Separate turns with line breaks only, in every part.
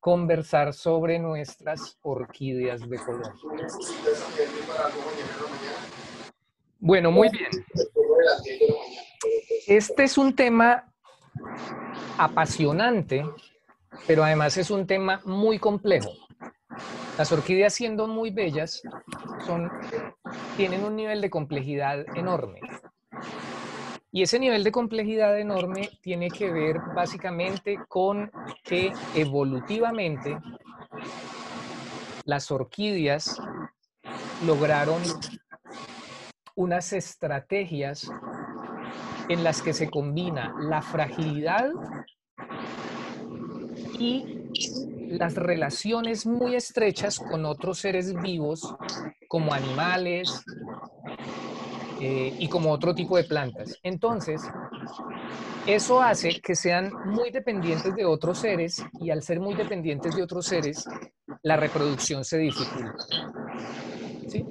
conversar sobre nuestras orquídeas de Colombia. Bueno, muy bien. Este es un tema apasionante, pero además es un tema muy complejo. Las orquídeas, siendo muy bellas, tienen un nivel de complejidad enorme. Y ese nivel de complejidad enorme tiene que ver básicamente con que evolutivamente las orquídeas lograron unas estrategias en las que se combina la fragilidad y las relaciones muy estrechas con otros seres vivos, como animales y como otro tipo de plantas. Entonces, eso hace que sean muy dependientes de otros seres, y al ser muy dependientes de otros seres, la reproducción se dificulta. ¿Sí?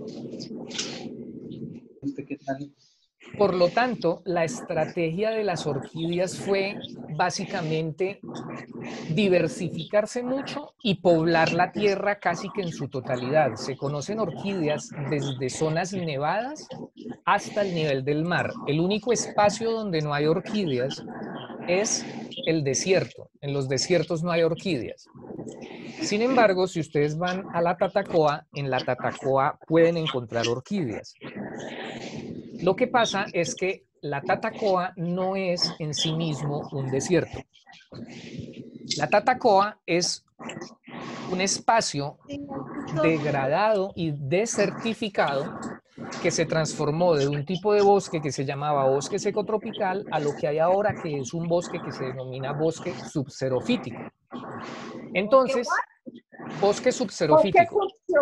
Por lo tanto, la estrategia de las orquídeas fue básicamente diversificarse mucho y poblar la tierra casi que en su totalidad. Se conocen orquídeas desde zonas nevadas hasta el nivel del mar. El único espacio donde no hay orquídeas es el desierto. En los desiertos no hay orquídeas. Sin embargo, si ustedes van a la Tatacoa, en la Tatacoa pueden encontrar orquídeas. Lo que pasa es que la Tatacoa no es en sí mismo un desierto. La Tatacoa es un espacio degradado y desertificado que se transformó de un tipo de bosque que se llamaba bosque seco tropical a lo que hay ahora, que es un bosque que se denomina bosque subxerofítico. Entonces, bosque subxerofítico.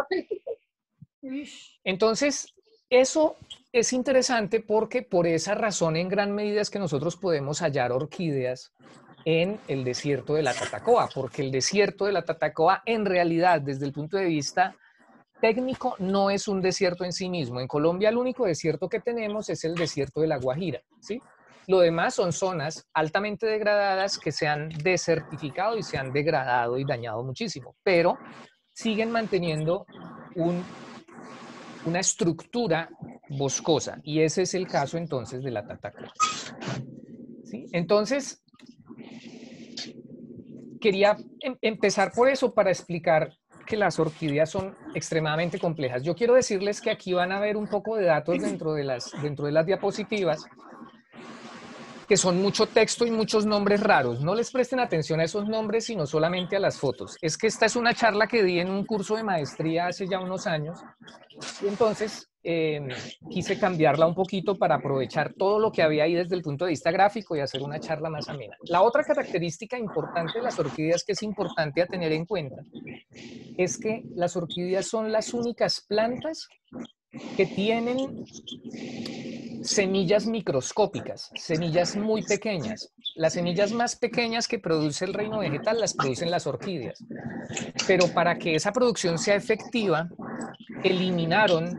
Entonces, eso es interesante porque por esa razón en gran medida es que nosotros podemos hallar orquídeas en el desierto de la Tatacoa, porque el desierto de la Tatacoa en realidad desde el punto de vista técnico no es un desierto en sí mismo. En Colombia el único desierto que tenemos es el desierto de La Guajira, ¿sí? Lo demás son zonas altamente degradadas que se han desertificado y se han degradado y dañado muchísimo, pero siguen manteniendo una estructura boscosa, y ese es el caso entonces de la Tatacoa. ¿Sí? Entonces, quería empezar por eso para explicar que las orquídeas son extremadamente complejas. Yo quiero decirles que aquí van a ver un poco de datos dentro de las diapositivas, que son mucho texto y muchos nombres raros. No les presten atención a esos nombres, sino solamente a las fotos. Es que esta es una charla que di en un curso de maestría hace ya unos años, y entonces quise cambiarla un poquito para aprovechar todo lo que había ahí desde el punto de vista gráfico y hacer una charla más amena. La otra característica importante de las orquídeas que es importante a tener en cuenta es que las orquídeas son las únicas plantas que tienen semillas microscópicas, semillas muy pequeñas. Las semillas más pequeñas que produce el reino vegetal las producen las orquídeas. Pero para que esa producción sea efectiva, eliminaron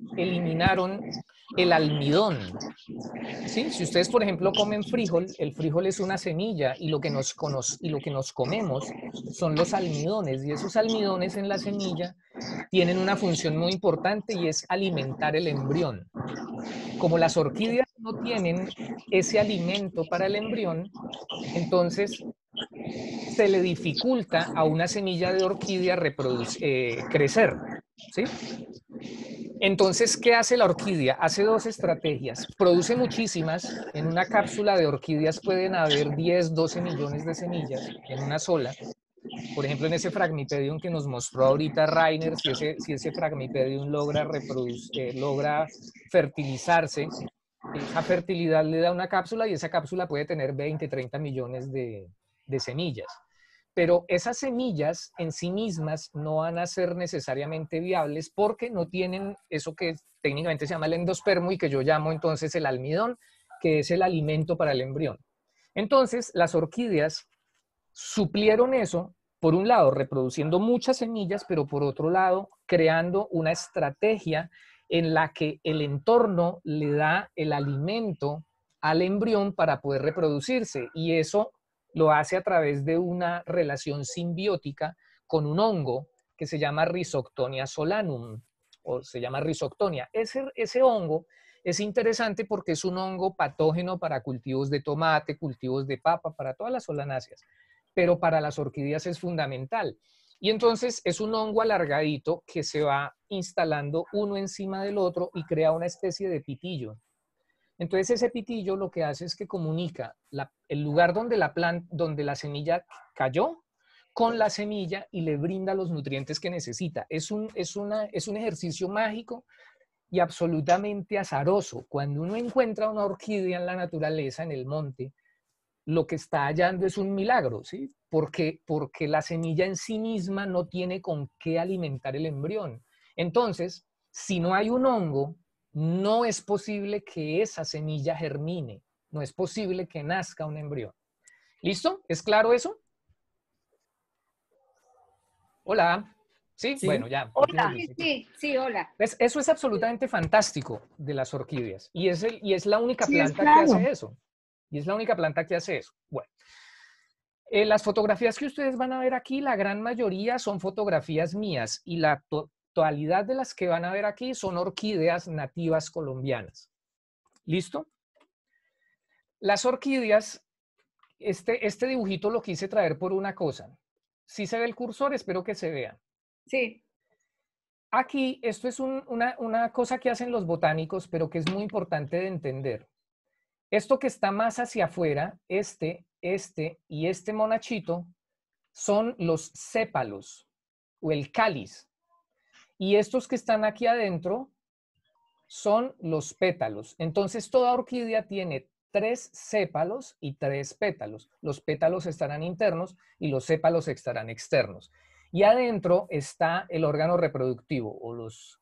el almidón. ¿Sí? Si ustedes, por ejemplo, comen frijol, el frijol es una semilla, y lo que nos comemos son los almidones, y esos almidones en la semilla tienen una función muy importante, y es alimentar el embrión. Como las orquídeas no tienen ese alimento para el embrión, entonces se le dificulta a una semilla de orquídea crecer, ¿sí? Entonces, ¿qué hace la orquídea? Hace dos estrategias. Produce muchísimas. En una cápsula de orquídeas pueden haber 10, 12 millones de semillas en una sola. Por ejemplo, en ese Fragmipedium que nos mostró ahorita Rainer, si ese Fragmipedium logra fertilizarse, esa fertilidad le da una cápsula, y esa cápsula puede tener 20, 30 millones de semillas. Pero esas semillas en sí mismas no van a ser necesariamente viables porque no tienen eso que técnicamente se llama el endospermo y que yo llamo entonces el almidón, que es el alimento para el embrión. Entonces, las orquídeas suplieron eso, por un lado, reproduciendo muchas semillas, pero por otro lado, creando una estrategia en la que el entorno le da el alimento al embrión para poder reproducirse, y eso lo hace a través de una relación simbiótica con un hongo que se llama Rhizoctonia solanum, o se llama Rhizoctonia. Ese hongo es interesante porque es un hongo patógeno para cultivos de tomate, cultivos de papa, para todas las solanáceas, pero para las orquídeas es fundamental. Y entonces es un hongo alargadito que se va instalando uno encima del otro y crea una especie de pitillo. Entonces ese pitillo lo que hace es que comunica el lugar donde donde la semilla cayó con la semilla y le brinda los nutrientes que necesita. Es un ejercicio mágico y absolutamente azaroso. Cuando uno encuentra una orquídea en la naturaleza, en el monte, lo que está hallando es un milagro, ¿sí? Porque la semilla en sí misma no tiene con qué alimentar el embrión. Entonces, si no hay un hongo, no es posible que esa semilla germine, no es posible que nazca un embrión. ¿Listo? ¿Es claro eso? Hola. ¿Sí?
Sí.
Bueno, ya.
Hola. Sí, hola.
¿Ves? Eso es absolutamente fantástico de las orquídeas. Y es la única
Sí, es
planta que
claro.
hace eso. Y es la única planta que hace eso. Bueno. Las fotografías que ustedes van a ver aquí, la gran mayoría son fotografías mías y la totalidad de las que van a ver aquí son orquídeas nativas colombianas. ¿Listo? Las orquídeas, este dibujito lo quise traer por una cosa. Si se ve el cursor, espero que se vea.
Sí.
Aquí, esto es una cosa que hacen los botánicos, pero que es muy importante de entender. Esto que está más hacia afuera, este y este monachito, son los sépalos o el cáliz. Y estos que están aquí adentro son los pétalos. Entonces, toda orquídea tiene 3 sépalos y 3 pétalos. Los pétalos estarán internos y los sépalos estarán externos. Y adentro está el órgano reproductivo o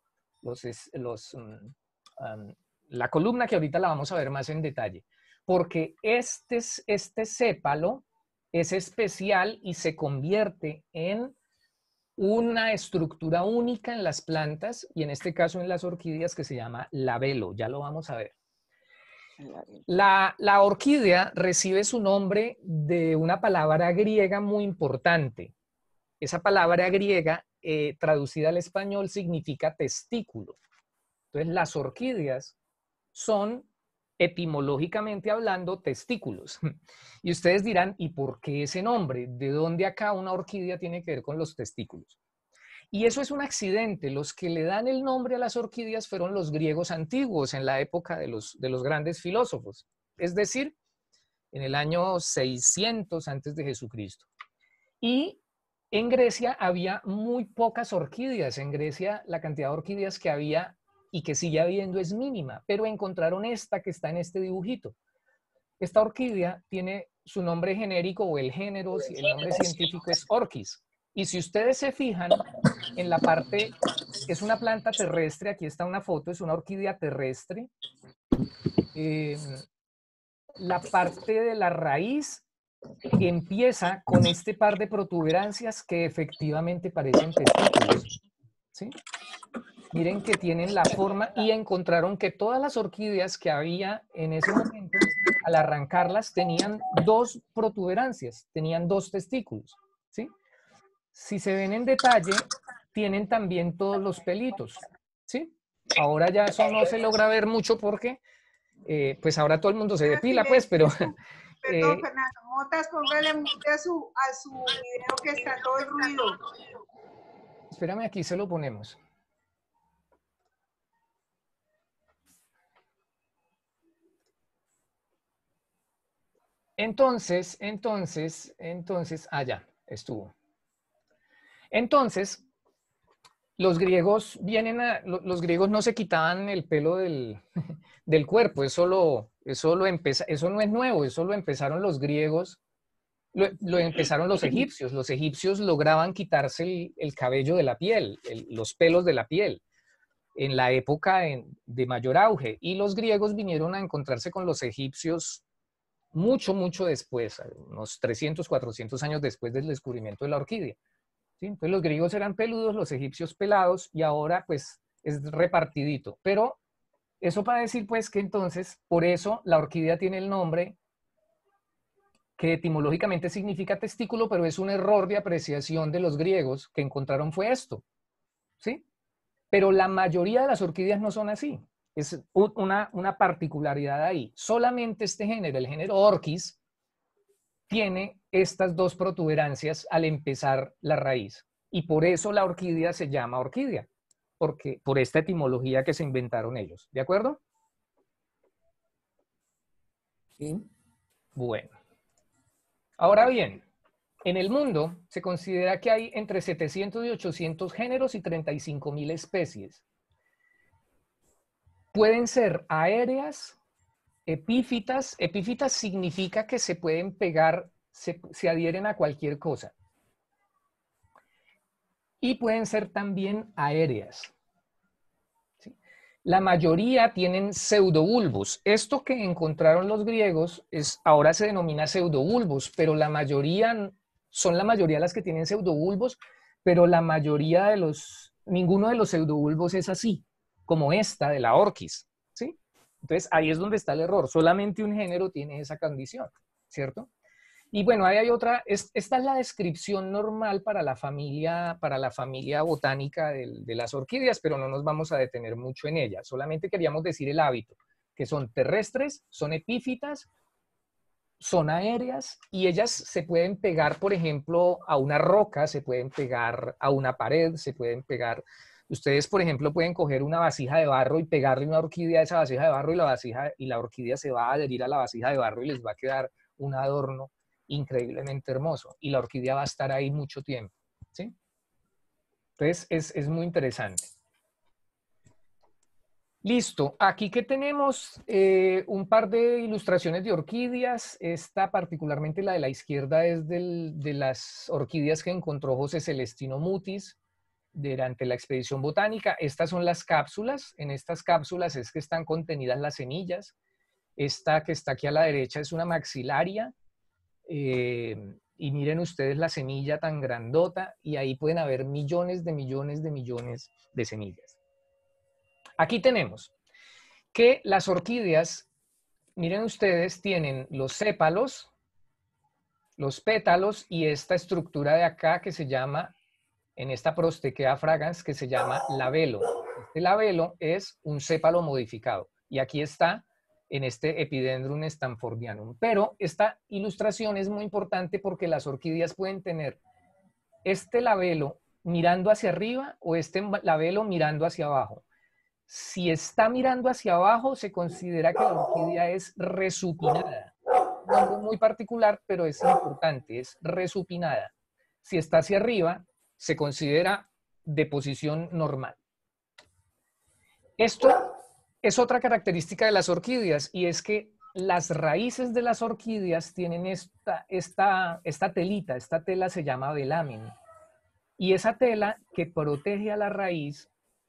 la columna que ahorita la vamos a ver más en detalle. Porque este sépalo es especial y se convierte en una estructura única en las plantas y en este caso en las orquídeas que se llama labelo. Ya lo vamos a ver. La orquídea recibe su nombre de una palabra griega muy importante. Esa palabra griega traducida al español significa testículo. Entonces las orquídeas son etimológicamente hablando testículos. Y ustedes dirán, ¿y por qué ese nombre? ¿De dónde acá una orquídea tiene que ver con los testículos? Y eso es un accidente. Los que le dan el nombre a las orquídeas fueron los griegos antiguos en la época de los grandes filósofos. Es decir, en el año 600 antes de Jesucristo. Y en Grecia había muy pocas orquídeas. En Grecia la cantidad de orquídeas que había y que sigue habiendo es mínima, pero encontraron esta que está en este dibujito. Esta orquídea tiene su nombre genérico o el género, el nombre científico es Orchis. Y si ustedes se fijan, en la parte, es una planta terrestre, aquí está una foto, es una orquídea terrestre. La parte de la raíz empieza con este par de protuberancias que efectivamente parecen testículos. ¿Sí? Miren que tienen la forma y encontraron que todas las orquídeas que había en ese momento, al arrancarlas, tenían 2 protuberancias, tenían 2 testículos. ¿Sí? Si se ven en detalle, tienen también todos los pelitos. ¿Sí? Ahora ya eso no se logra ver mucho porque, pues ahora todo el mundo se depila, pues, pero...
Perdón, Fernando, Motas, póngale mute a su video que está todo el ruido.
Espérame, aquí se lo ponemos. Entonces, ya, estuvo. Entonces, los griegos los griegos no se quitaban el pelo del cuerpo, eso no es nuevo, eso lo empezaron los griegos, lo empezaron los egipcios. Los egipcios lograban quitarse el cabello de la piel, los pelos de la piel, en la época de mayor auge. Y los griegos vinieron a encontrarse con los egipcios mucho, mucho después, unos 300, 400 años después del descubrimiento de la orquídea. ¿Sí? Entonces los griegos eran peludos, los egipcios pelados, y ahora pues es repartidito. Pero eso para decir pues que entonces, por eso la orquídea tiene el nombre que etimológicamente significa testículo, pero es un error de apreciación de los griegos que encontraron fue esto, ¿sí? Pero la mayoría de las orquídeas no son así. Es una particularidad ahí. Solamente este género, el género Orchis, tiene estas dos protuberancias al empezar la raíz. Y por eso la orquídea se llama orquídea, porque, por esta etimología que se inventaron ellos. ¿De acuerdo?
Sí.
Bueno. Ahora bien, en el mundo se considera que hay entre 700 y 800 géneros y 35.000 especies. Pueden ser aéreas, epífitas. Epífitas significa que se pueden pegar, se adhieren a cualquier cosa. Y pueden ser también aéreas. ¿Sí? La mayoría tienen pseudobulbos. Esto que encontraron los griegos ahora se denomina pseudobulbos, pero la mayoría, son la mayoría las que tienen pseudobulbos, pero la mayoría de ninguno de los pseudobulbos es así, como esta de la Orchis, ¿sí? Entonces ahí es donde está el error. Solamente un género tiene esa condición, ¿cierto? Y bueno, ahí hay otra, esta es la descripción normal para la familia botánica de las orquídeas, pero no nos vamos a detener mucho en ella. Solamente queríamos decir el hábito, que son terrestres, son epífitas, son aéreas y ellas se pueden pegar, por ejemplo, a una roca, se pueden pegar a una pared, se pueden pegar. Ustedes, por ejemplo, pueden coger una vasija de barro y pegarle una orquídea a esa vasija de barro y la orquídea se va a adherir a la vasija de barro y les va a quedar un adorno increíblemente hermoso y la orquídea va a estar ahí mucho tiempo, ¿sí? Entonces es muy interesante. Listo, aquí que tenemos un par de ilustraciones de orquídeas. Esta, particularmente la de la izquierda, es de las orquídeas que encontró José Celestino Mutis durante la expedición botánica. Estas son las cápsulas. En estas cápsulas es que están contenidas las semillas. Esta que está aquí a la derecha es una maxilaria. Y miren ustedes la semilla tan grandota y ahí pueden haber millones de millones de millones de semillas. Aquí tenemos que las orquídeas, miren ustedes, tienen los sépalos, los pétalos y esta estructura de acá que se llama, en esta Prostequea fragans, que se llama labelo. Este labelo es un sépalo modificado y aquí está en este Epidendrum stanfordianum. Pero esta ilustración es muy importante porque las orquídeas pueden tener este labelo mirando hacia arriba o este labelo mirando hacia abajo. Si está mirando hacia abajo, se considera que la orquídea es resupinada. Un nombre muy particular, pero es importante, es resupinada. Si está hacia arriba, se considera de posición normal. Esto es otra característica de las orquídeas y es que las raíces de las orquídeas tienen esta telita, esta tela se llama velamen. Y esa tela que protege a la raíz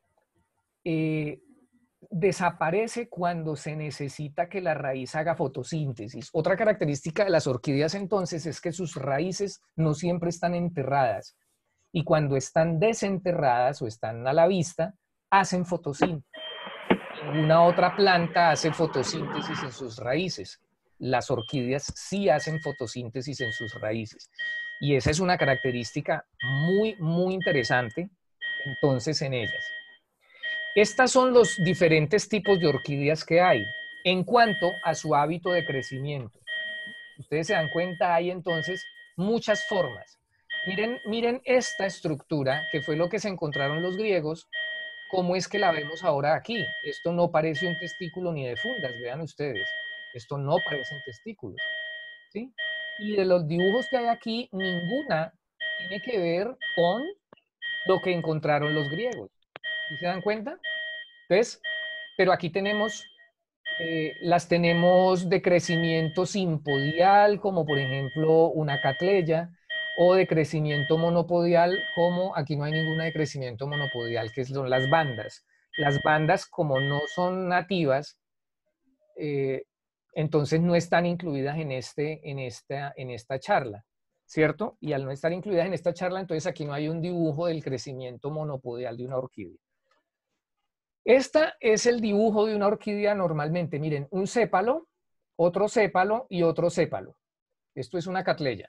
desaparece cuando se necesita que la raíz haga fotosíntesis. Otra característica de las orquídeas entonces es que sus raíces no siempre están enterradas y cuando están desenterradas o están a la vista, hacen fotosíntesis. Ninguna otra planta hace fotosíntesis en sus raíces. Las orquídeas sí hacen fotosíntesis en sus raíces. Y esa es una característica muy, muy interesante entonces en ellas. Estos son los diferentes tipos de orquídeas que hay en cuanto a su hábito de crecimiento. Ustedes se dan cuenta, hay entonces muchas formas. Miren esta estructura, que fue lo que se encontraron los griegos, cómo es que la vemos ahora aquí. Esto no parece un testículo ni de fundas, vean ustedes. Esto no parecen testículos, ¿sí? Y de los dibujos que hay aquí, ninguna tiene que ver con lo que encontraron los griegos. ¿Sí se dan cuenta? Entonces, pero aquí tenemos, las tenemos de crecimiento simpodial, como por ejemplo una catleya, o de crecimiento monopodial, como aquí no hay ninguna de crecimiento monopodial, que son las bandas. Las bandas, como no son nativas, entonces no están incluidas en esta charla, ¿cierto? Y al no estar incluidas en esta charla, entonces aquí no hay un dibujo del crecimiento monopodial de una orquídea. Este es el dibujo de una orquídea normalmente. Miren, un sépalo, otro sépalo y otro sépalo. Esto es una catleya.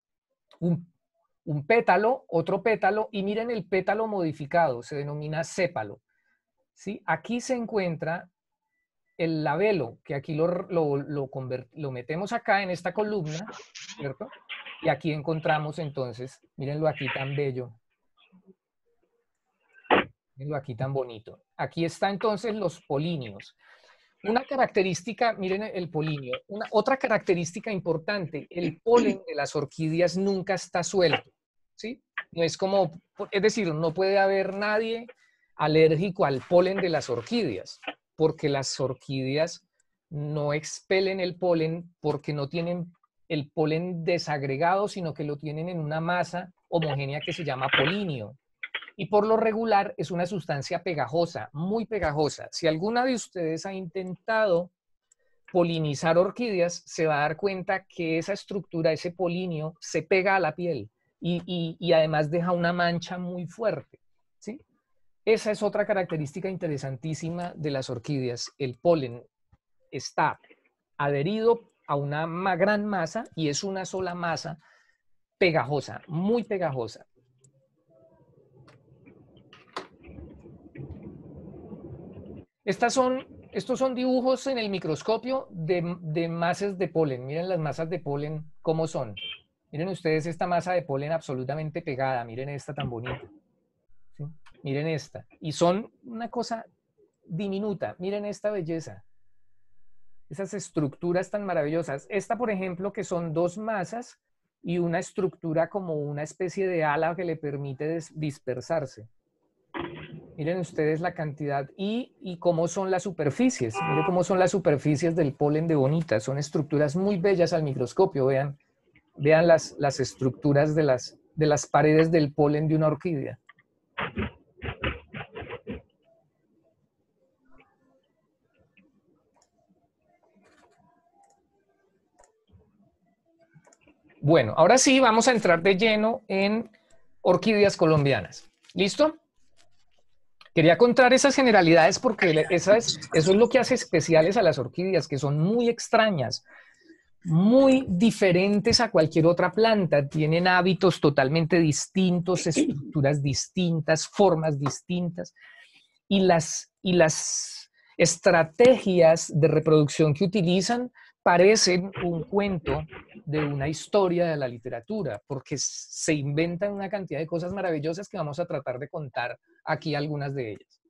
Un pétalo, otro pétalo, y miren el pétalo modificado, se denomina sépalo. ¿Sí? Aquí se encuentra el labelo, que aquí lo metemos acá en esta columna, ¿cierto? Y aquí encontramos entonces, mírenlo aquí tan bello. Mírenlo aquí tan bonito. Aquí está entonces los polinios. Una característica, miren el polinio, otra característica importante, el polen de las orquídeas nunca está suelto, ¿sí? No es como, es decir, no puede haber nadie alérgico al polen de las orquídeas, porque las orquídeas no expelen el polen porque no tienen el polen desagregado, sino que lo tienen en una masa homogénea que se llama polinio. Y por lo regular es una sustancia pegajosa, muy pegajosa. Si alguna de ustedes ha intentado polinizar orquídeas, se va a dar cuenta que esa estructura, ese polinio, se pega a la piel y además deja una mancha muy fuerte, ¿sí? Esa es otra característica interesantísima de las orquídeas. El polen está adherido a una gran masa y es una sola masa pegajosa, muy pegajosa. Estos son dibujos en el microscopio de masas de polen. Miren las masas de polen cómo son. Miren ustedes esta masa de polen absolutamente pegada. Miren esta tan bonita. ¿Sí? Miren esta. Y son una cosa diminuta. Miren esta belleza. Esas estructuras tan maravillosas. Esta, por ejemplo, que son dos masas y una estructura como una especie de ala que le permite dispersarse. Miren ustedes la cantidad y cómo son las superficies. Miren cómo son las superficies del polen de bonita. Son estructuras muy bellas al microscopio. Vean las estructuras de las paredes del polen de una orquídea. Bueno, ahora sí vamos a entrar de lleno en orquídeas colombianas. ¿Listo? Quería contar esas generalidades porque eso es lo que hace especiales a las orquídeas, que son muy extrañas, muy diferentes a cualquier otra planta. Tienen hábitos totalmente distintos, estructuras distintas, formas distintas. Y las estrategias de reproducción que utilizan parecen un cuento de una historia de la literatura, porque se inventan una cantidad de cosas maravillosas que vamos a tratar de contar aquí algunas de ellas.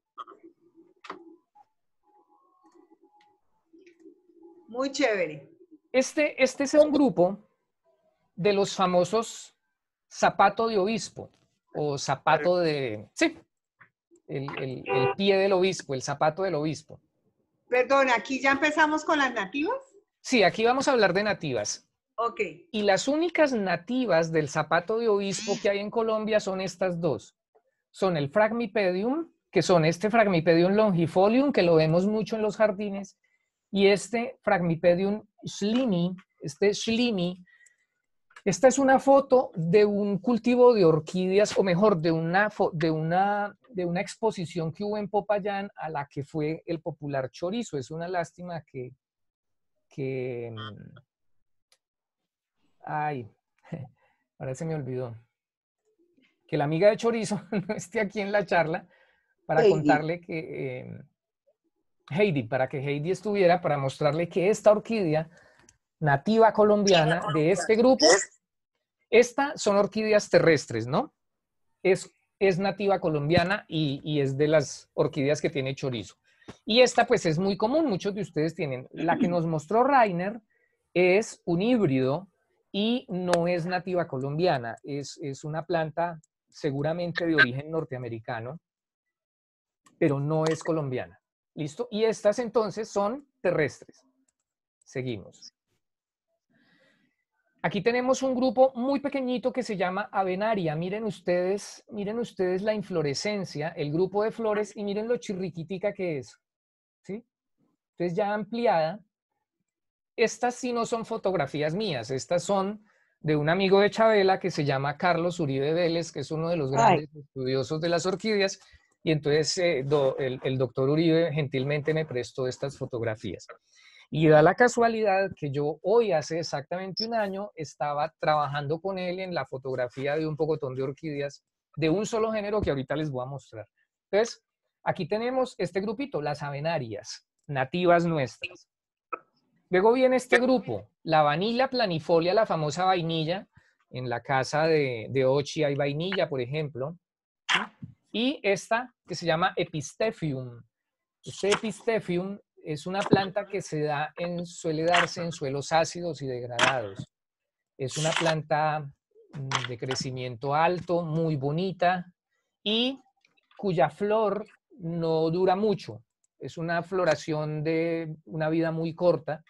Muy chévere.
Este es un grupo de los famosos zapato de obispo, o zapato de... Sí, el pie del obispo, el zapato del obispo.
Perdón, ¿aquí ya empezamos con las nativas?
Sí, aquí vamos a hablar de nativas.
Ok.
Y las únicas nativas del zapato de obispo que hay en Colombia son estas dos. Son el Phragmipedium, que son este Phragmipedium longifolium, que lo vemos mucho en los jardines, y este Phragmipedium schlimi, este schlimi. Esta es una foto de un cultivo de orquídeas, o mejor, de una exposición que hubo en Popayán a la que fue el popular chorizo. Es una lástima que ay, ahora se me olvidó. Que la amiga de chorizo no esté aquí en la charla para contarle que Heidi, para que Heidi estuviera, para mostrarle que esta orquídea nativa colombiana de este grupo, estas son orquídeas terrestres, ¿no? Es nativa colombiana y es de las orquídeas que tiene chorizo. Y esta pues es muy común, muchos de ustedes tienen. La que nos mostró Rainer es un híbrido y no es nativa colombiana, es una planta seguramente de origen norteamericano, pero no es colombiana. ¿Listo? Y estas entonces son terrestres. Seguimos. Aquí tenemos un grupo muy pequeñito que se llama Avenaria. Miren ustedes la inflorescencia, el grupo de flores, y miren lo chirriquitica que es. ¿Sí? Entonces ya ampliada. Estas sí no son fotografías mías, estas son de un amigo de Chabela que se llama Carlos Uribe Vélez, que es uno de los grandes estudiosos de las orquídeas, y entonces el doctor Uribe gentilmente me prestó estas fotografías. Y da la casualidad que yo hoy, hace exactamente un año, estaba trabajando con él en la fotografía de un pocotón de orquídeas de un solo género que ahorita les voy a mostrar. Entonces, aquí tenemos este grupito, las avenarias, nativas nuestras. Luego viene este grupo, la vanilla planifolia, la famosa vainilla. En la casa de Ochi hay vainilla, por ejemplo. Y esta que se llama Epistephium. Este Epistephium es una planta que suele darse en suelos ácidos y degradados. Es una planta de crecimiento alto, muy bonita y cuya flor no dura mucho. Es una floración de una vida muy corta,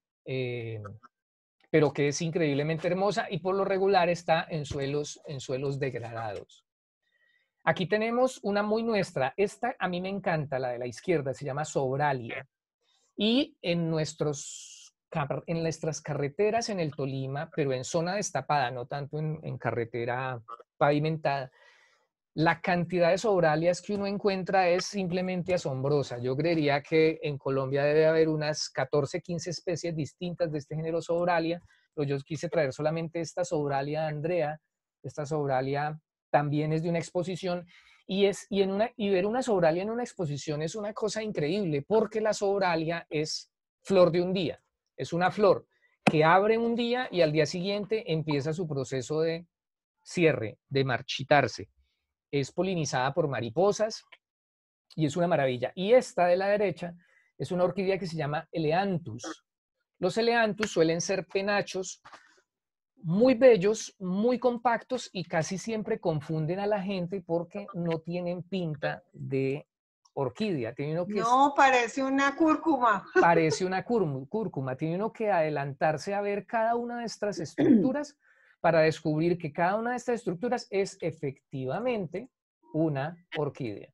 pero que es increíblemente hermosa y por lo regular está en suelos degradados. Aquí tenemos una muy nuestra. Esta a mí me encanta, la de la izquierda, se llama Sobralia. Y en nuestras carreteras en el Tolima, pero en zona destapada, no tanto en carretera pavimentada, la cantidad de sobralias que uno encuentra es simplemente asombrosa. Yo creería que en Colombia debe haber unas 14, 15 especies distintas de este género sobralia, pero yo quise traer solamente esta sobralia Andrea. Esta sobralia también es de una exposición y ver una sobralia en una exposición es una cosa increíble porque la sobralia es flor de un día. Es una flor que abre un día y al día siguiente empieza su proceso de cierre, de marchitarse. Es polinizada por mariposas y es una maravilla. Y esta de la derecha es una orquídea que se llama Eleanthus. Los Eleanthus suelen ser penachos muy bellos, muy compactos y casi siempre confunden a la gente porque no tienen pinta de orquídea. Tiene uno que
No, parece una cúrcuma.
parece una cúrcuma. Tiene uno que adelantarse a ver cada una de estas estructuras para descubrir que cada una de estas estructuras es efectivamente una orquídea.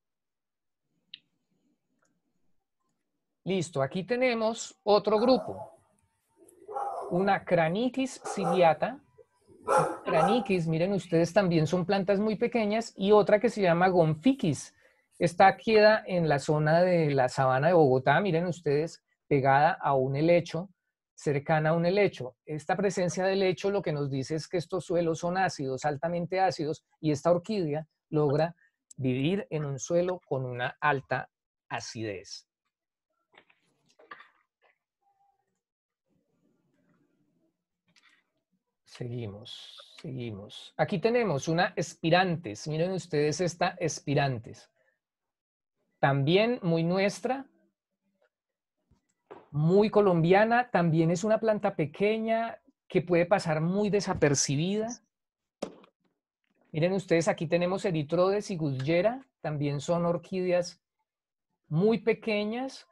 Listo, aquí tenemos otro grupo. Una Craniquis ciliata. Craniquis, miren ustedes, también son plantas muy pequeñas. Y otra que se llama Gonfiquis. Esta queda en la zona de la sabana de Bogotá, miren ustedes, pegada a un helecho, cercana a un helecho. Esta presencia de helecho lo que nos dice es que estos suelos son ácidos, altamente ácidos, y esta orquídea logra vivir en un suelo con una alta acidez. Seguimos. Aquí tenemos una Espirantes. Miren ustedes esta Espirantes. También muy nuestra, muy colombiana. También es una planta pequeña que puede pasar muy desapercibida. Miren ustedes, aquí tenemos Erythrodes y Gudgera. También son orquídeas muy pequeñas.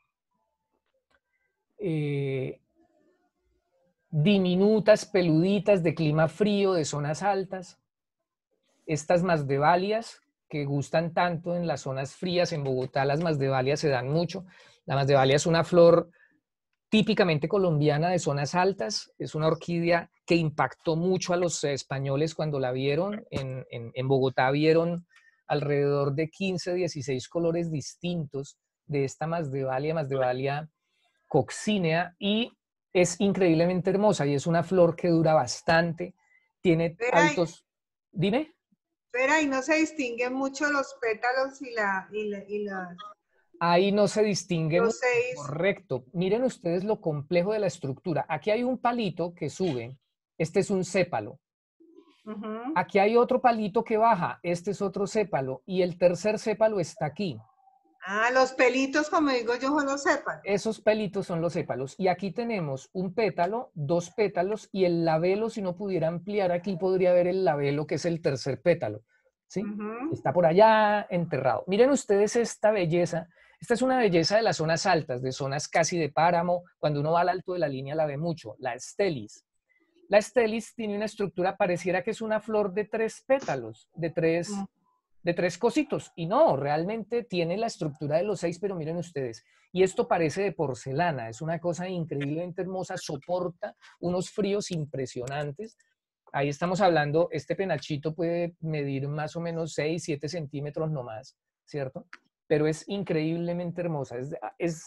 Diminutas, peluditas, de clima frío, de zonas altas. Estas masdevalias que gustan tanto en las zonas frías, en Bogotá las masdevalias se dan mucho. La masdevalia es una flor típicamente colombiana de zonas altas, es una orquídea que impactó mucho a los españoles cuando la vieron. En Bogotá vieron alrededor de 15, 16 colores distintos de esta masdevalia coccinea, y es increíblemente hermosa y es una flor que dura bastante, tiene altos... Dime.
Pero ahí no se distinguen mucho los pétalos y las...
Ahí no se distingue
Los
mucho,
6.
correcto. Miren ustedes lo complejo de la estructura. Aquí hay un palito que sube, este es un sépalo. Aquí hay otro palito que baja, este es otro sépalo, y el tercer sépalo está aquí.
Ah, los pelitos, como digo yo, son los sépalos.
Esos pelitos son los sépalos. Y aquí tenemos un pétalo, dos pétalos, y el labelo, si no pudiera ampliar, aquí podría ver el labelo, que es el tercer pétalo. ¿Sí? Está por allá enterrado. Miren ustedes esta belleza. Esta es una belleza de las zonas altas, de zonas casi de páramo. Cuando uno va al alto de la línea la ve mucho. La Stelis. La Stelis tiene una estructura, pareciera que es una flor de 3 pétalos, de tres cositos, y no, realmente tiene la estructura de los 6, pero miren ustedes, y esto parece de porcelana, es una cosa increíblemente hermosa, soporta unos fríos impresionantes. Ahí estamos hablando, este penachito puede medir más o menos 6, 7 centímetros no más, ¿cierto? Pero es increíblemente hermosa, es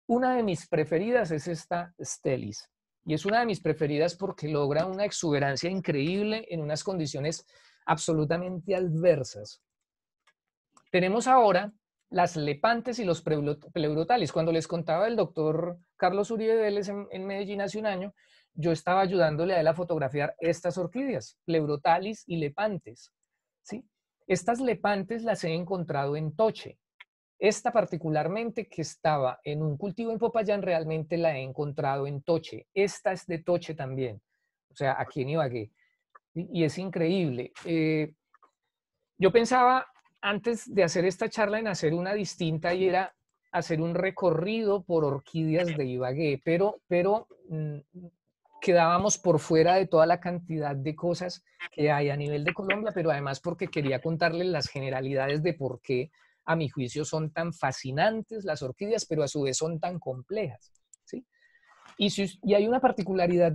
Una de mis preferidas es esta Stelis. Y es una de mis preferidas porque logra una exuberancia increíble en unas condiciones absolutamente adversas. Tenemos ahora las lepantes y los pleurotales. Cuando les contaba el doctor Carlos Uribe Vélez en Medellín hace un año, yo estaba ayudándole a él a fotografiar estas orquídeas, pleurotalis y lepantes, ¿sí? Estas lepantes las he encontrado en Toche. Esta particularmente, que estaba en un cultivo en Popayán, realmente la he encontrado en Toche. Esta es de Toche también, o sea, aquí en Ibagué. Y es increíble. Yo pensaba, antes de hacer esta charla, en hacer una distinta, y era hacer un recorrido por orquídeas de Ibagué, pero quedábamos por fuera de toda la cantidad de cosas que hay a nivel de Colombia, pero además porque quería contarles las generalidades de por qué, a mi juicio, son tan fascinantes las orquídeas, pero a su vez son tan complejas, ¿sí? Y hay una particularidad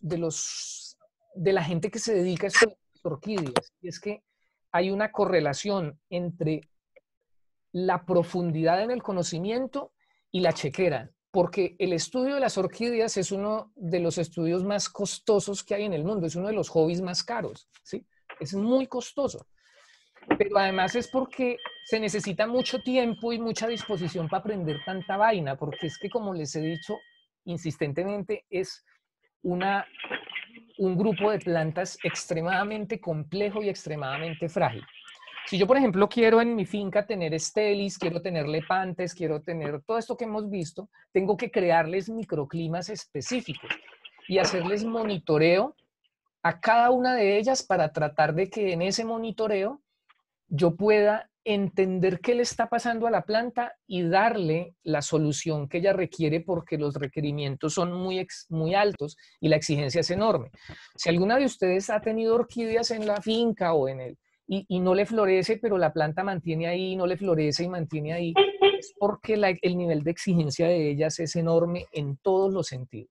de la gente que se dedica a estudiar orquídeas, y es que hay una correlación entre la profundidad en el conocimiento y la chequera, porque el estudio de las orquídeas es uno de los estudios más costosos que hay en el mundo, es uno de los hobbies más caros, ¿sí? Es muy costoso, pero además es porque se necesita mucho tiempo y mucha disposición para aprender tanta vaina, porque es que, como les he dicho insistentemente, es un grupo de plantas extremadamente complejo y extremadamente frágil. Si yo, por ejemplo, quiero en mi finca tener stelis, quiero tener lepantes, quiero tener todo esto que hemos visto, tengo que crearles microclimas específicos y hacerles monitoreo a cada una de ellas para tratar de que en ese monitoreo yo pueda entender qué le está pasando a la planta y darle la solución que ella requiere, porque los requerimientos son muy altos y la exigencia es enorme. Si alguna de ustedes ha tenido orquídeas en la finca o y no le florece, pero la planta mantiene ahí, no le florece y mantiene ahí, es porque el nivel de exigencia de ellas es enorme en todos los sentidos.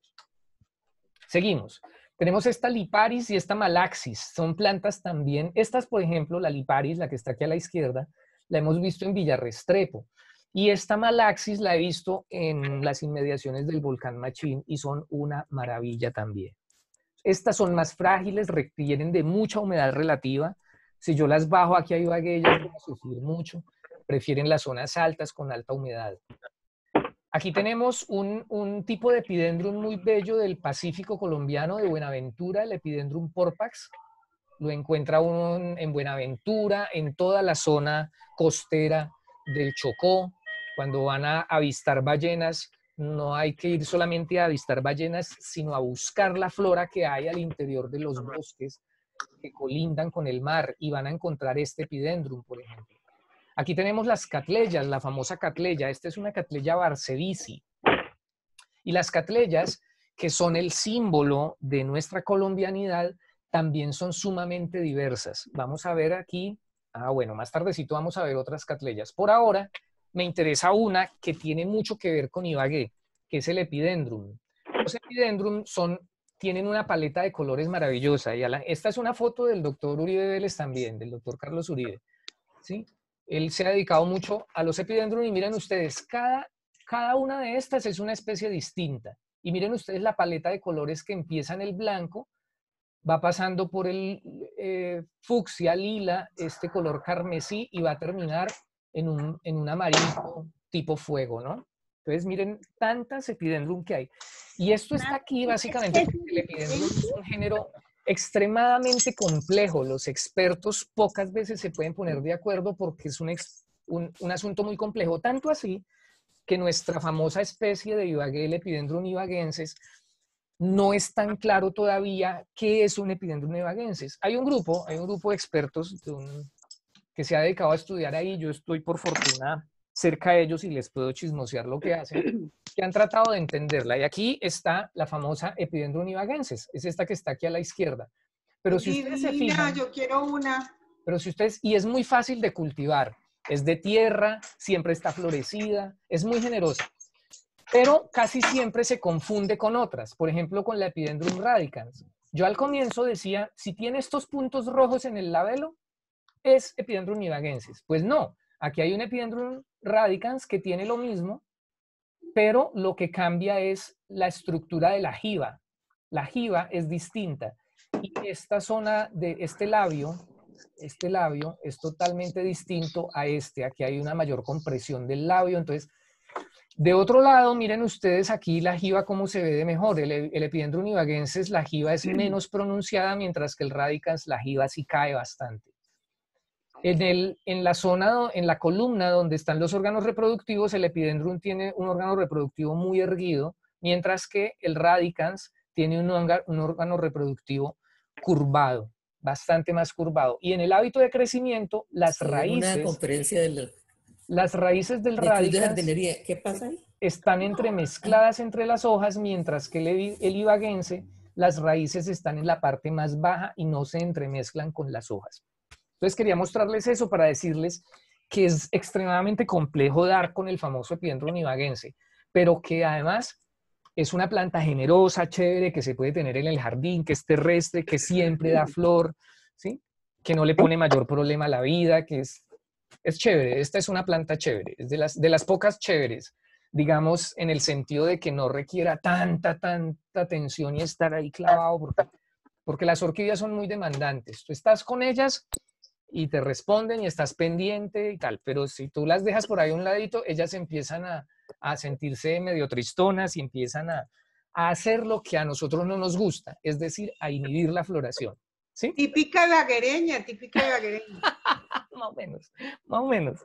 Seguimos. Tenemos esta Liparis y esta Malaxis. Son plantas también. Estas, por ejemplo, la Liparis, la que está aquí a la izquierda, la hemos visto en Villarrestrepo. Y esta Malaxis la he visto en las inmediaciones del volcán Machín y son una maravilla también. Estas son más frágiles, requieren de mucha humedad relativa. Si yo las bajo aquí a Ibagué, ellas van a sufrir mucho. Prefieren las zonas altas con alta humedad. Aquí tenemos un tipo de epidendrum muy bello del Pacífico colombiano, de Buenaventura, el epidendrum porpax. Lo encuentra uno en Buenaventura, en toda la zona costera del Chocó. Cuando van a avistar ballenas, no hay que ir solamente a avistar ballenas, sino a buscar la flora que hay al interior de los bosques que colindan con el mar, y van a encontrar este epidendrum, por ejemplo. Aquí tenemos las catleyas, la famosa catleya. Esta es una catleya barcevici. Y las catleyas, que son el símbolo de nuestra colombianidad, también son sumamente diversas. Vamos a ver aquí, bueno, más tardecito vamos a ver otras catleyas. Por ahora me interesa una que tiene mucho que ver con Ibagué, que es el epidendrum. Los epidendrum tienen una paleta de colores maravillosa. Esta es una foto del doctor Uribe Vélez también, del doctor Carlos Uribe, ¿sí? Él se ha dedicado mucho a los epidendrum y miren ustedes, cada una de estas es una especie distinta. Y miren ustedes la paleta de colores que empieza en el blanco, va pasando por el fucsia, lila, este color carmesí, y va a terminar en un amarillo tipo fuego, ¿no? Entonces miren tantas epidendrum que hay. Y esto está aquí básicamente porque el epidendrum es un género extremadamente complejo. Los expertos pocas veces se pueden poner de acuerdo porque es un asunto muy complejo, tanto así que nuestra famosa especie de Ibagué, el Epidendrum ibaguensis, no es tan claro todavía qué es un Epidendrum ibaguensis. Hay un grupo de expertos que se ha dedicado a estudiar ahí. Yo estoy por fortuna cerca de ellos y les puedo chismosear lo que hacen, que han tratado de entenderla. Y aquí está la famosa Epidendrum ibaguensis, es esta que está aquí a la izquierda. Pero si ustedes se fijan,
yo quiero una.
Pero si ustedes, y es muy fácil de cultivar, es de tierra, siempre está florecida, es muy generosa, pero casi siempre se confunde con otras, por ejemplo con la Epidendrum radicans. Yo al comienzo decía, si tiene estos puntos rojos en el labelo, es Epidendrum ibaguensis. Pues no, aquí hay un Epidendrum radicans que tiene lo mismo, pero lo que cambia es la estructura de la jiba. La jiba es distinta y esta zona de este labio es totalmente distinto a este. Aquí hay una mayor compresión del labio. Entonces, de otro lado, miren ustedes aquí la jiba cómo se ve de mejor. El Epidendrum nivagensis, la jiba es menos pronunciada, mientras que el radicans, la jiba sí cae bastante. En la zona, en la columna donde están los órganos reproductivos, el Epidendrum tiene un órgano reproductivo muy erguido, mientras que el radicans tiene un órgano reproductivo curvado, bastante más curvado. Y en el hábito de crecimiento, las
Estoy en una
raíces
conferencia del
del
club de
radicans
jardinería. ¿Qué pasa ahí?
están entremezcladas entre las hojas, mientras que el ibaguense, las raíces están en la parte más baja y no se entremezclan con las hojas. Entonces quería mostrarles eso para decirles que es extremadamente complejo dar con el famoso Epidendrum nivagense, pero que además es una planta generosa, chévere, que se puede tener en el jardín, que es terrestre, que siempre da flor, ¿sí? Que no le pone mayor problema a la vida, que es chévere. Esta es una planta chévere, es de las pocas chéveres, digamos, en el sentido de que no requiera tanta atención y estar ahí clavado, porque las orquídeas son muy demandantes. Tú estás con ellas y te responden y estás pendiente y tal, pero si tú las dejas por ahí a un ladito, ellas empiezan a sentirse medio tristonas y empiezan a hacer lo que a nosotros no nos gusta, es decir, a inhibir la floración. ¿Sí?
Típica ibaguereña, típica ibaguereña.
Más o menos, más o menos.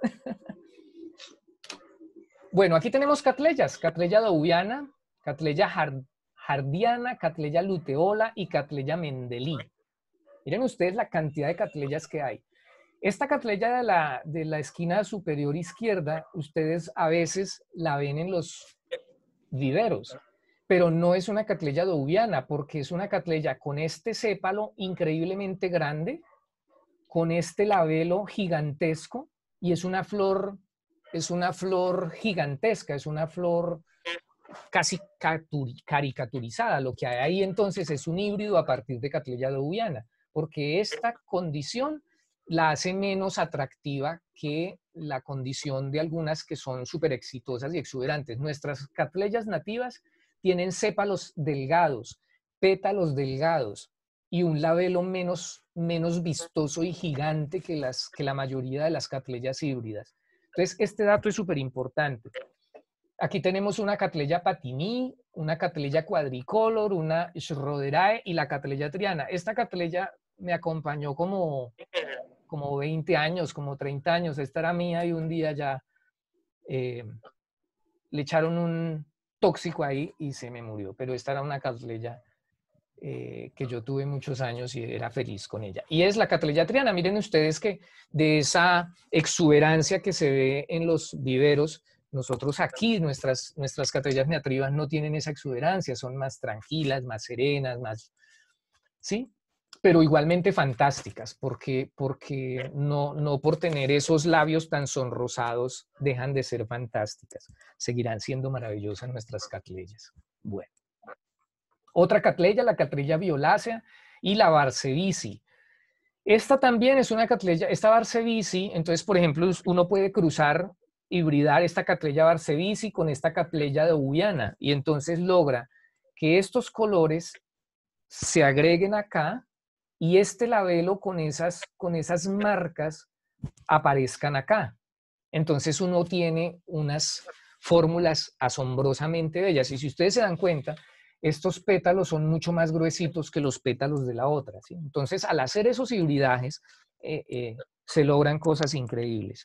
Bueno, aquí tenemos catleyas, Cattleya dowiana, Cattleya hardiana, Cattleya luteola y Cattleya mendelii. Miren ustedes la cantidad de catleyas que hay. Esta Cattleya de la esquina superior izquierda, ustedes a veces la ven en los viveros, pero no es una Cattleya dowiana, porque es una Cattleya con este sépalo increíblemente grande, con este labelo gigantesco, y es una flor gigantesca, es una flor casi caricaturizada. Lo que hay ahí entonces es un híbrido a partir de Cattleya dowiana, porque esta condición la hace menos atractiva que la condición de algunas que son súper exitosas y exuberantes. Nuestras catleyas nativas tienen sépalos delgados, pétalos delgados y un labelo menos vistoso y gigante que la mayoría de las catleyas híbridas. Entonces, este dato es súper importante. Aquí tenemos una Cattleya patini, una Cattleya quadricolor, una Schroderae y la Cattleya triana. Esta Cattleya me acompañó como 20 años, como 30 años. Esta era mía y un día ya le echaron un tóxico ahí y se me murió. Pero esta era una Cattleya que yo tuve muchos años y era feliz con ella. Y es la Cattleya triana. Miren ustedes que de esa exuberancia que se ve en los viveros, nosotros aquí, nuestras Cattleyas nativas no tienen esa exuberancia, son más tranquilas, más serenas, más, ¿sí? Pero igualmente fantásticas, porque no por tener esos labios tan sonrosados dejan de ser fantásticas. Seguirán siendo maravillosas nuestras Cattleyas. Bueno. Otra Cattleya, la Cattleya violácea y la Barcevici. Esta también es una Cattleya, esta Barcevici, entonces, por ejemplo, uno puede cruzar, hibridar esta Cattleya Barcevici con esta Cattleya dowiana y entonces logra que estos colores se agreguen acá y este labelo con esas marcas aparezcan acá. Entonces uno tiene unas fórmulas asombrosamente bellas. Y si ustedes se dan cuenta, estos pétalos son mucho más gruesitos que los pétalos de la otra, ¿sí? Entonces, al hacer esos hibridajes, se logran cosas increíbles.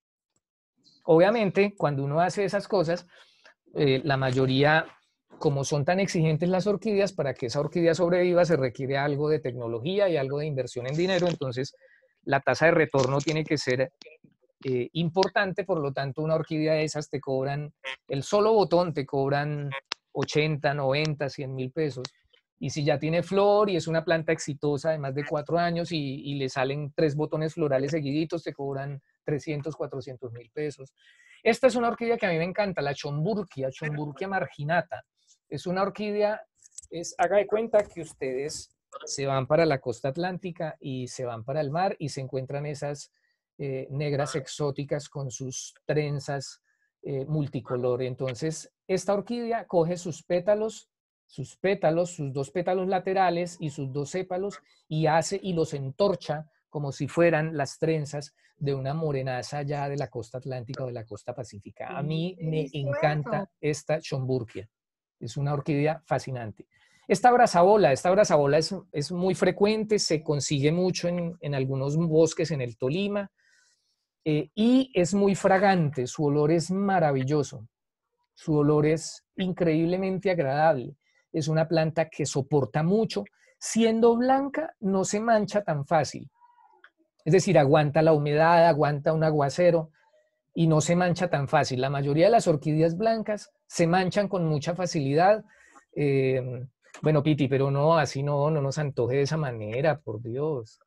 Obviamente, cuando uno hace esas cosas, la mayoría, como son tan exigentes las orquídeas, para que esa orquídea sobreviva se requiere algo de tecnología y algo de inversión en dinero, entonces la tasa de retorno tiene que ser importante, por lo tanto una orquídea de esas te cobran, el solo botón te cobran 80, 90, 100 mil pesos, y si ya tiene flor y es una planta exitosa de más de 4 años y le salen 3 botones florales seguiditos, te cobran 300, 400 mil pesos. Esta es una orquídea que a mí me encanta, la Schomburgkia marginata. Es una orquídea, haga de cuenta que ustedes se van para la costa atlántica y se van para el mar y se encuentran esas negras exóticas con sus trenzas multicolor. Entonces, esta orquídea coge sus pétalos, sus dos pétalos laterales y sus dos sépalos y los entorcha como si fueran las trenzas de una morenaza ya de la costa atlántica o de la costa pacífica. A mí me encanta esta Schomburgia. Es una orquídea fascinante. Esta brazabola es muy frecuente, se consigue mucho en algunos bosques en el Tolima y es muy fragante, su olor es maravilloso, su olor es increíblemente agradable. Es una planta que soporta mucho, siendo blanca no se mancha tan fácil. Es decir, aguanta la humedad, aguanta un aguacero y no se mancha tan fácil. La mayoría de las orquídeas blancas se manchan con mucha facilidad. Bueno, Piti, pero no, así no nos antoje de esa manera, por Dios.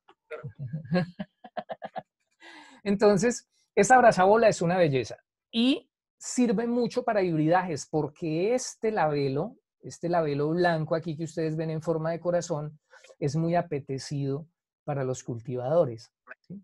Entonces, esta brazabola es una belleza y sirve mucho para hibridajes porque este labelo blanco aquí que ustedes ven en forma de corazón es muy apetecido para los cultivadores, ¿sí?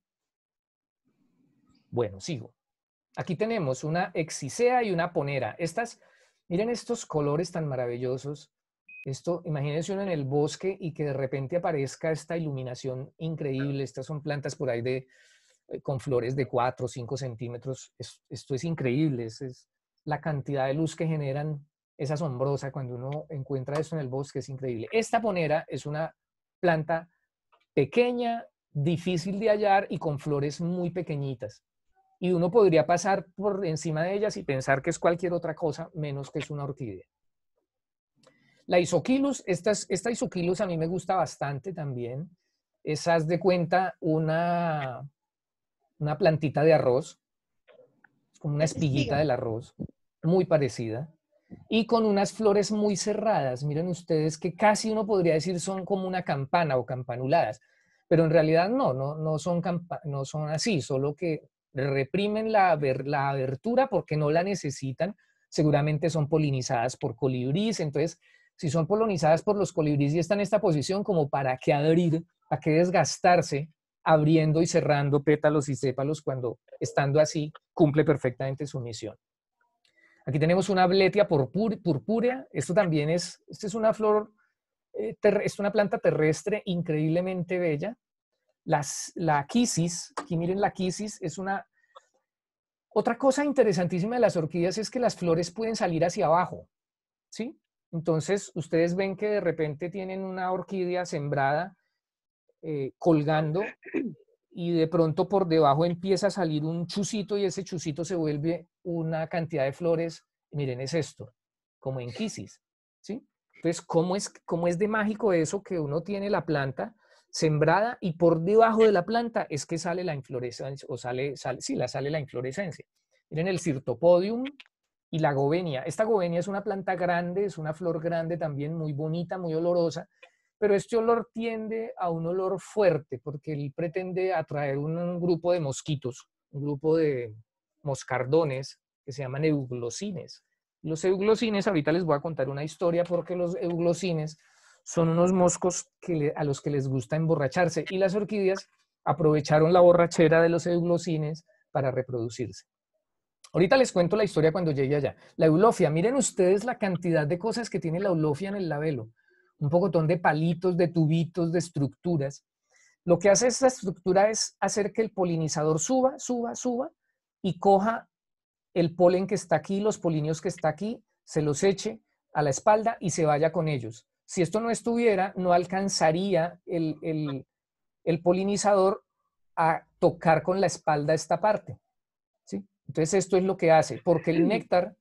Bueno, sigo. Aquí tenemos una exisea y una ponera. Miren estos colores tan maravillosos. Imagínense uno en el bosque y que de repente aparezca esta iluminación increíble. Estas son plantas por ahí con flores de 4 o 5 centímetros. Esto es increíble. La cantidad de luz que generan es asombrosa. Cuando uno encuentra esto en el bosque es increíble. Esta ponera es una planta pequeña, difícil de hallar y con flores muy pequeñitas. Y uno podría pasar por encima de ellas y pensar que es cualquier otra cosa menos que es una orquídea. La Isoquilus, esta Isoquilus a mí me gusta bastante también. Haz de cuenta una plantita de arroz, como una espiguita del arroz, muy parecida, y con unas flores muy cerradas. Miren ustedes que casi uno podría decir son como una campana o campanuladas, pero en realidad no son así, solo que reprimen la abertura porque no la necesitan. Seguramente son polinizadas por colibríes, entonces si son polinizadas por los colibríes y están en esta posición, como para qué abrir, para qué desgastarse abriendo y cerrando pétalos y sépalos cuando estando así cumple perfectamente su misión. Aquí tenemos una Abletia purpúrea. Esta es una flor, es una planta terrestre increíblemente bella. La Quisis, aquí miren la Quisis, otra cosa interesantísima de las orquídeas es que las flores pueden salir hacia abajo, ¿sí? Entonces, ustedes ven que de repente tienen una orquídea sembrada, colgando, y de pronto por debajo empieza a salir un chucito y ese chucito se vuelve una cantidad de flores. Miren, es esto, como en Quisis, ¿sí? Entonces, ¿cómo es de mágico eso que uno tiene la planta sembrada y por debajo de la planta es que sale la inflorescencia, o sale la inflorescencia? Miren el Cirtopodium y la Govenia. Esta Govenia es una planta grande, es una flor grande también, muy bonita, muy olorosa, pero este olor tiende a un olor fuerte porque él pretende atraer un grupo de mosquitos, un grupo de moscardones que se llaman euglosines. Los euglosines, ahorita les voy a contar una historia porque los euglosines son unos moscos a los que les gusta emborracharse y las orquídeas aprovecharon la borrachera de los euglosines para reproducirse. Ahorita les cuento la historia cuando llegue allá. La eulofia, miren ustedes la cantidad de cosas que tiene la eulofia en el labelo. Un pocotón de palitos, de tubitos, de estructuras. Lo que hace esta estructura es hacer que el polinizador suba y coja el polen que está aquí, los polinios que está aquí, se los eche a la espalda y se vaya con ellos. Si esto no estuviera, no alcanzaría el polinizador a tocar con la espalda esta parte, ¿sí? Entonces esto es lo que hace, porque el néctar,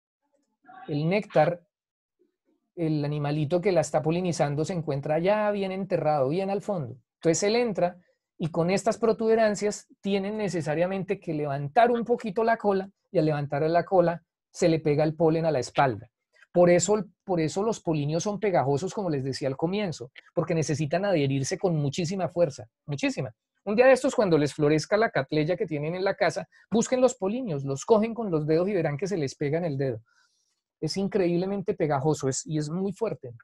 el animalito que la está polinizando se encuentra ya bien enterrado, bien al fondo. Entonces él entra y con estas protuberancias tienen necesariamente que levantar un poquito la cola y al levantar la cola se le pega el polen a la espalda. Por eso los polinios son pegajosos, como les decía al comienzo, porque necesitan adherirse con muchísima fuerza, muchísima. Un día de estos, cuando les florezca la catleya que tienen en la casa, busquen los polinios, los cogen con los dedos y verán que se les pega en el dedo. Es increíblemente pegajoso y es muy fuerte.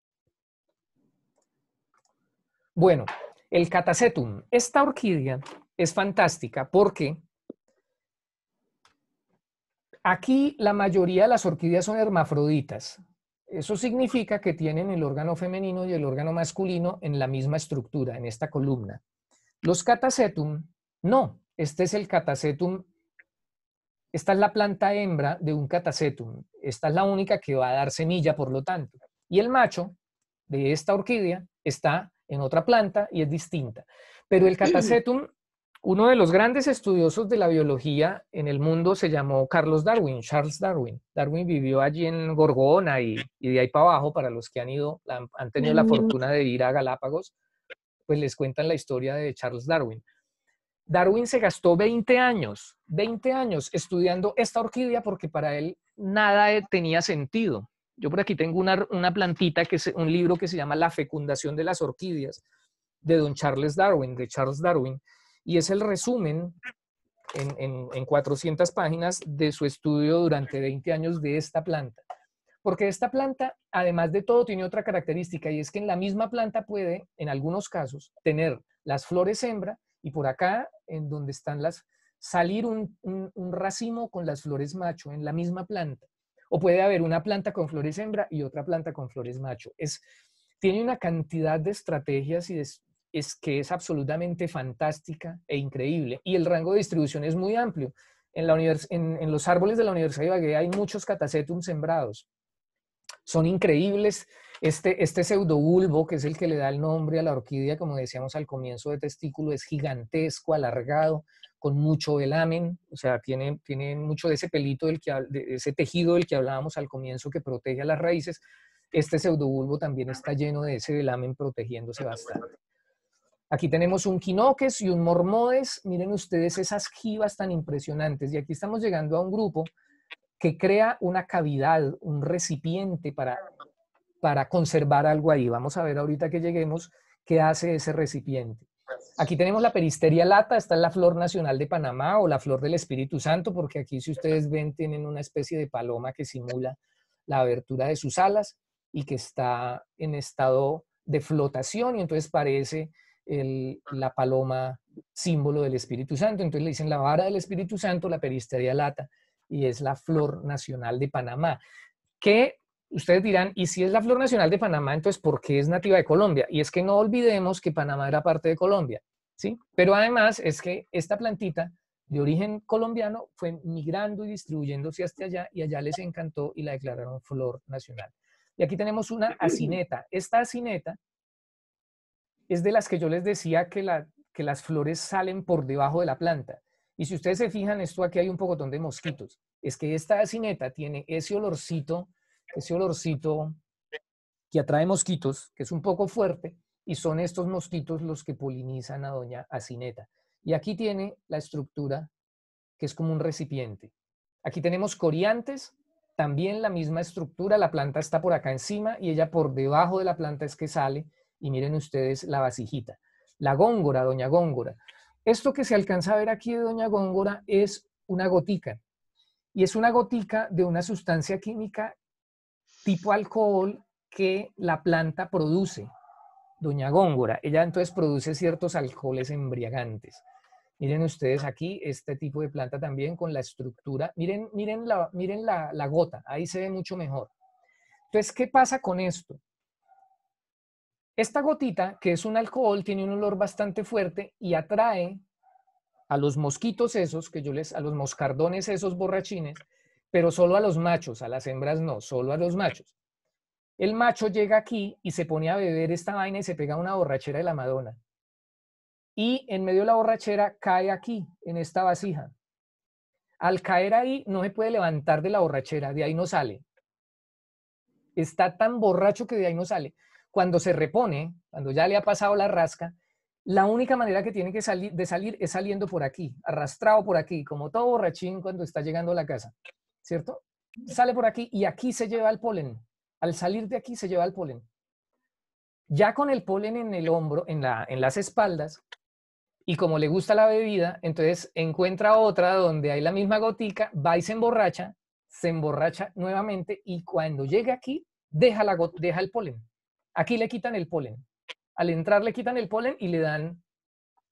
Bueno, el Catasetum. Esta orquídea es fantástica porque Aquí la mayoría de las orquídeas son hermafroditas. Eso significa que tienen el órgano femenino y el órgano masculino en la misma estructura, en esta columna. Los Catasetum, no. Este es el Catasetum. Esta es la planta hembra de un Catasetum. Esta es la única que va a dar semilla, por lo tanto. Y el macho de esta orquídea está en otra planta y es distinta. Pero el Catasetum, uno de los grandes estudiosos de la biología en el mundo se llamó Carlos Darwin, Charles Darwin. Darwin vivió allí en Gorgona y de ahí para abajo, para los que han tenido la fortuna de ir a Galápagos, pues les cuentan la historia de Charles Darwin. Darwin se gastó 20 años estudiando esta orquídea porque para él nada tenía sentido. Yo por aquí tengo una plantita, un libro que se llama La fecundación de las orquídeas, de don Charles Darwin, de Charles Darwin, y es el resumen en 400 páginas de su estudio durante 20 años de esta planta. Porque esta planta, además de todo, tiene otra característica, y es que en la misma planta puede, en algunos casos, tener las flores hembra, y por acá, en donde están salir un racimo con las flores macho en la misma planta. O puede haber una planta con flores hembra y otra planta con flores macho. Tiene una cantidad de estrategias y que es absolutamente fantástica e increíble. Y el rango de distribución es muy amplio. En los árboles de la Universidad de Ibagué hay muchos Catasetum sembrados. Son increíbles. Este pseudobulbo, que es el que le da el nombre a la orquídea, como decíamos al comienzo, de testículo, es gigantesco, alargado, con mucho velamen, o sea, tiene mucho de ese pelito, de ese tejido del que hablábamos al comienzo, que protege a las raíces. Este pseudobulbo también está lleno de ese velamen, protegiéndose bastante. Aquí tenemos un quinoques y un mormodes. Miren ustedes esas jivas tan impresionantes. Y aquí estamos llegando a un grupo que crea una cavidad, un recipiente para conservar algo ahí. Vamos a ver ahorita que lleguemos qué hace ese recipiente. Aquí tenemos la Peristeria lata. Esta es la flor nacional de Panamá, o la flor del Espíritu Santo, porque aquí, si ustedes ven, tienen una especie de paloma que simula la abertura de sus alas y que está en estado de flotación, y entonces parece la paloma símbolo del Espíritu Santo. Entonces le dicen la vara del Espíritu Santo, la Peristeria lata, y es la flor nacional de Panamá. Que ustedes dirán, y si es la flor nacional de Panamá, entonces ¿por qué es nativa de Colombia? Y es que no olvidemos que Panamá era parte de Colombia, ¿sí? Pero además es que esta plantita de origen colombiano fue migrando y distribuyéndose hasta allá, y allá les encantó y la declararon flor nacional. Y aquí tenemos una acineta. Esta acineta es de las que yo les decía que las flores salen por debajo de la planta. Y si ustedes se fijan, esto aquí hay un pocotón de mosquitos. Es que esta acineta tiene ese olorcito que atrae mosquitos, que es un poco fuerte, y son estos mosquitos los que polinizan a doña acineta. Y aquí tiene la estructura, que es como un recipiente. Aquí tenemos coriantes, también la misma estructura. La planta está por acá encima y ella por debajo de la planta es que sale. Y miren ustedes la vasijita. La góngora, doña góngora. Esto que se alcanza a ver aquí de doña góngora es una gotica. Y es una gotica de una sustancia química tipo alcohol que la planta produce. Doña góngora, ella entonces produce ciertos alcoholes embriagantes. Miren ustedes aquí este tipo de planta también con la estructura. Miren la gota, ahí se ve mucho mejor. Entonces, ¿qué pasa con esto? Esta gotita, que es un alcohol, tiene un olor bastante fuerte y atrae a los mosquitos esos, a los moscardones esos borrachines, pero solo a los machos, a las hembras no, solo a los machos. El macho llega aquí y se pone a beber esta vaina y se pega una borrachera de la Madonna. Y en medio de la borrachera cae aquí, en esta vasija. Al caer ahí no se puede levantar de la borrachera, de ahí no sale. Está tan borracho que de ahí no sale. Cuando se repone, cuando ya le ha pasado la rasca, la única manera que tiene de salir es saliendo por aquí, arrastrado por aquí, como todo borrachín cuando está llegando a la casa, ¿cierto? Sale por aquí y aquí se lleva el polen. Al salir de aquí se lleva el polen. Ya con el polen en el hombro, en las espaldas, y como le gusta la bebida, entonces encuentra otra donde hay la misma gotica, va y se emborracha nuevamente, y cuando llega aquí, deja el polen. Aquí le quitan el polen. Al entrar le quitan el polen y le dan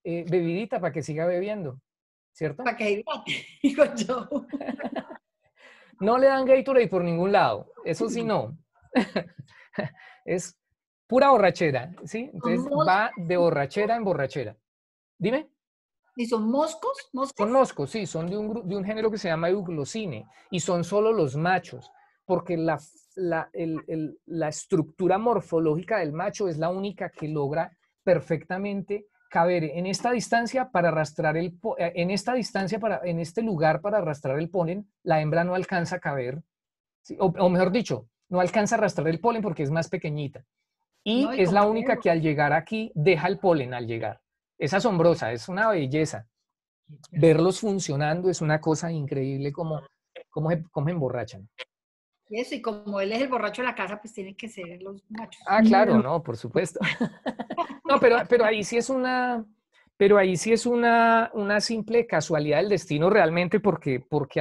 bebidita para que siga bebiendo, ¿cierto?
Para que hidrate, digo yo.
No le dan Gatorade por ningún lado, eso sí no. Es pura borrachera, ¿sí? Entonces
moscos?
va de borrachera en borrachera. Dime.
¿Y son moscos? ¿Moscas?
Son moscos, sí, son de un género que se llama Euglosine y son solo los machos, porque la estructura morfológica del macho es la única que logra perfectamente caber en esta distancia para arrastrar en esta distancia, en este lugar para arrastrar el polen, la hembra no alcanza a caber, ¿sí? O mejor dicho, no alcanza a arrastrar el polen porque es más pequeñita. Y
No, y
es la
como
única
que-
que al llegar aquí deja el polen al llegar. Es asombrosa, es una belleza. Verlos funcionando es una cosa increíble cómo emborrachan.
Y eso, y como él es el borracho de la casa, pues tienen que ser los machos.
Ah, claro, no, por supuesto. No, pero ahí sí es una simple casualidad del destino realmente porque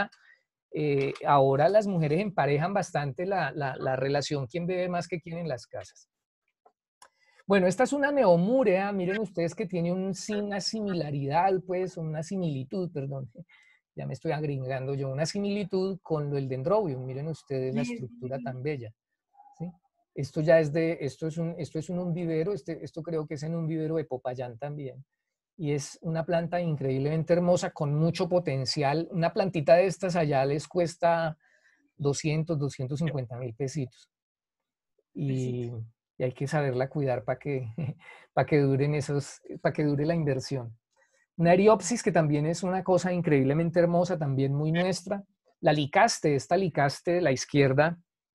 ahora las mujeres emparejan bastante la relación quién bebe más que quién en las casas. Bueno, esta es una neomúrea, miren ustedes que tiene una similaridad, pues, una similitud, perdón, ya me estoy agringando yo, una similitud con el dendrobium, miren ustedes la estructura tan bella, ¿sí? Esto ya es esto es un vivero, esto creo que es en un vivero de Popayán también, y es una planta increíblemente hermosa, con mucho potencial, una plantita de estas allá les cuesta 250.000 pesitos. Y hay que saberla cuidar para que, para que para que dure la inversión. Una eriopsis que también es una cosa increíblemente hermosa, también muy nuestra. La licaste, esta licaste de la izquierda,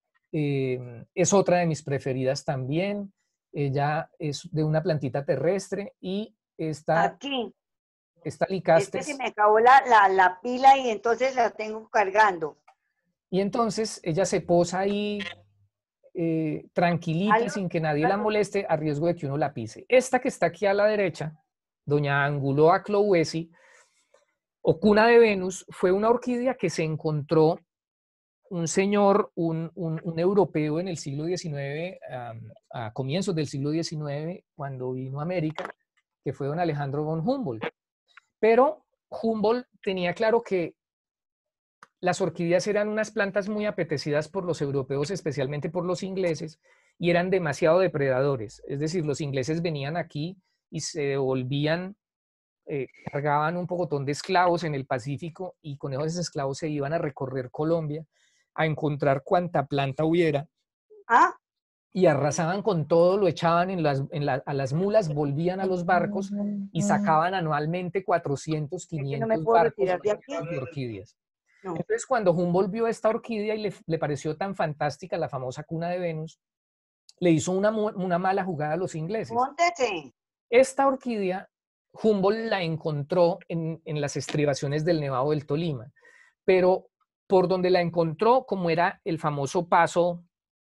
es otra de mis preferidas también. Ella es de una plantita terrestre y esta
Aquí,
licaste
se me acabó la pila y entonces la tengo cargando.
y entonces ella se posa ahí tranquilita,
Aló,
sin que nadie la
aló.
moleste, a riesgo de que uno la pise. Esta que está aquí a la derecha, doña Anguloa clowesi, o cuna de Venus, fue una orquídea que se encontró un señor, un europeo en el siglo XIX, a comienzos del siglo XIX, cuando vino a América, que fue don Alejandro von Humboldt. Pero Humboldt tenía claro que las orquídeas eran unas plantas muy apetecidas por los europeos, especialmente por los ingleses, y eran demasiado depredadores. Es decir, los ingleses venían aquí y se devolvían, cargaban un pocotón de esclavos en el Pacífico y con esos esclavos se iban a recorrer Colombia a encontrar cuanta planta hubiera.
Ah,
Y arrasaban con todo, lo echaban a las mulas, volvían a los barcos y sacaban anualmente 400,
es que no me
500
puedo
barcos
retirar de aquí.
de orquídeas.
No.
Entonces, cuando Humboldt vio esta orquídea y le pareció tan fantástica, la famosa cuna de Venus, le hizo una mala jugada a los ingleses.
Móntese.
Esta orquídea, Humboldt la encontró en las estribaciones del Nevado del Tolima, pero por donde la encontró, como era el famoso paso,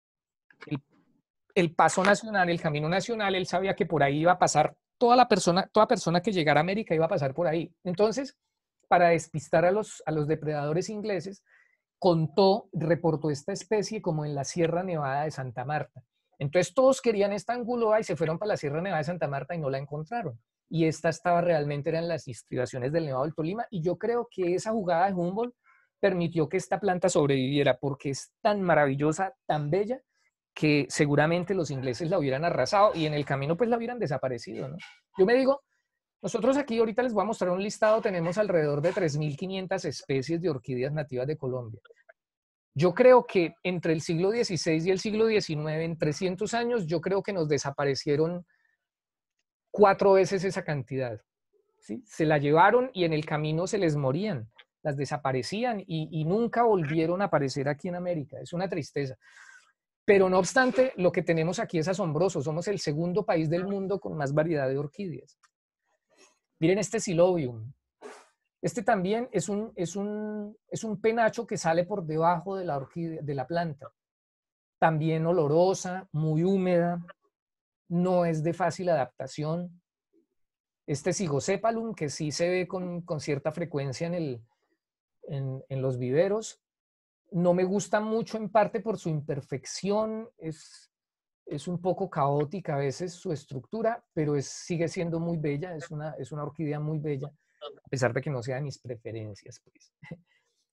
el paso nacional, el camino nacional, él sabía que por ahí iba a pasar toda persona que llegara a América iba a pasar por ahí. Entonces, para despistar a los depredadores ingleses, reportó esta especie como en la Sierra Nevada de Santa Marta. Entonces todos querían esta anguloa y se fueron para la Sierra Nevada de Santa Marta y no la encontraron. Y esta realmente eran las estribaciones del Nevado del Tolima, y yo creo que esa jugada de Humboldt permitió que esta planta sobreviviera porque es tan maravillosa, tan bella, que seguramente los ingleses la hubieran arrasado y en el camino pues la hubieran desaparecido, ¿no? Yo me digo, nosotros aquí ahorita les voy a mostrar un listado, tenemos alrededor de 3.500 especies de orquídeas nativas de Colombia. Yo creo que entre el siglo XVI y el siglo XIX, en 300 años, yo creo que nos desaparecieron 4 veces esa cantidad, ¿sí? Se la llevaron y en el camino se les morían, las desaparecían y nunca volvieron a aparecer aquí en América. Es una tristeza. Pero no obstante, lo que tenemos aquí es asombroso. Somos el segundo país del mundo con más variedad de orquídeas. Miren este Xylobium. Este también es un penacho que sale por debajo de la orquídea, de la planta. También olorosa, muy húmeda, no es de fácil adaptación. Este Zygocephalum, que sí se ve con cierta frecuencia en los viveros, no me gusta mucho en parte por su imperfección, es un poco caótica a veces su estructura, pero sigue siendo muy bella, es una orquídea muy bella, a pesar de que no sea de mis preferencias, pues.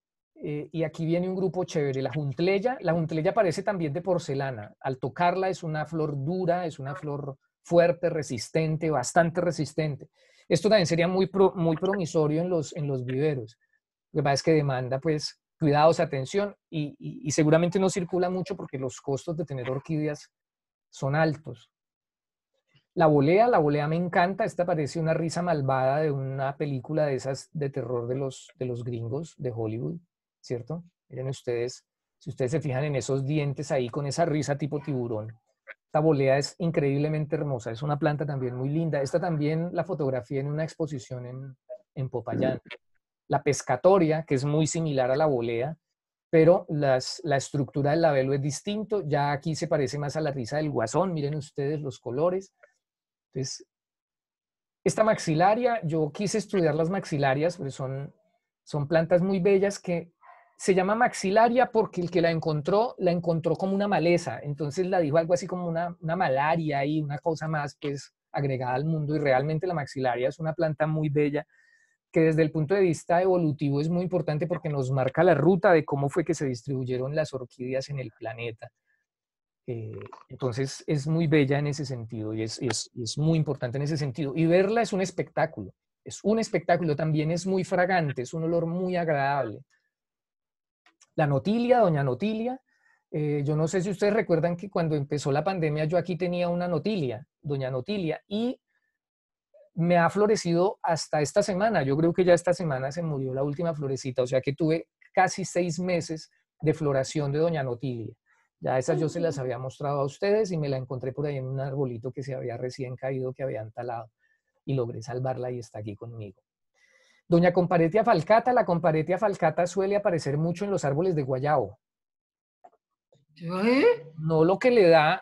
Y aquí viene un grupo chévere, la juntleya. La juntleya parece también de porcelana. Al tocarla es una flor dura, es una flor fuerte, resistente, bastante resistente. Esto también sería muy promisorio en los viveros. Lo que pasa es que demanda, pues, cuidados, atención y seguramente no circula mucho porque los costos de tener orquídeas son altos. La volea me encanta. Esta parece una risa malvada de una película de esas de terror de los gringos de Hollywood, ¿cierto? Miren ustedes, si ustedes se fijan en esos dientes ahí con esa risa tipo tiburón. Esta volea es increíblemente hermosa. Es una planta también muy linda. Esta también la fotografié en una exposición en Popayán. La pescatoria, que es muy similar a la volea, pero la estructura del labelo es distinto. Ya aquí se parece más a la risa del guasón. Miren ustedes los colores. Entonces, esta maxilaria, yo quise estudiar las maxilarias, porque son plantas muy bellas que se llama maxilaria porque el que la encontró como una maleza. Entonces la dijo algo así como una malaria y una cosa más pues agregada al mundo. Y realmente la maxilaria es una planta muy bella que desde el punto de vista evolutivo es muy importante porque nos marca la ruta de cómo fue que se distribuyeron las orquídeas en el planeta. Entonces es muy bella en ese sentido y es muy importante en ese sentido. Y verla es un espectáculo. Es un espectáculo, también es muy fragante, es un olor muy agradable. La notilia, doña Notilia, yo no sé si ustedes recuerdan que cuando empezó la pandemia yo aquí tenía una notilia, doña Notilia, y me ha florecido hasta esta semana. Yo creo que ya esta semana se murió la última florecita, o sea que tuve casi 6 meses de floración de doña Notilia. Ya esas yo se las había mostrado a ustedes y me la encontré por ahí en un arbolito que se había recién caído, que habían talado, y logré salvarla y está aquí conmigo. Doña Comparetia falcata, la Comparetia falcata suele aparecer mucho en los árboles de guayabo. No lo que le da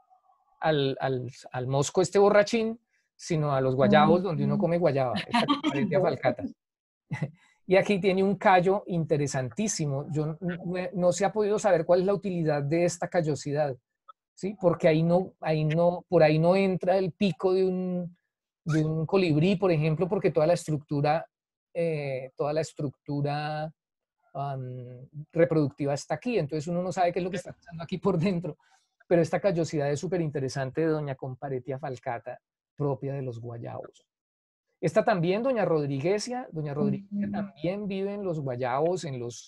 al mosco este borrachín, sino a los guayabos donde uno come guayaba, esta Comparetia falcata. Y aquí tiene un callo interesantísimo. No se ha podido saber cuál es la utilidad de esta callosidad, ¿sí? Porque por ahí no entra el pico de un colibrí, por ejemplo, porque toda la estructura reproductiva está aquí. Entonces uno no sabe qué es lo que está pasando aquí por dentro. Pero esta callosidad es súper interesante de doña Comparetia falcata, propia de los guayabos. Esta también, doña Rodriguesia también vive en los guayabos, en los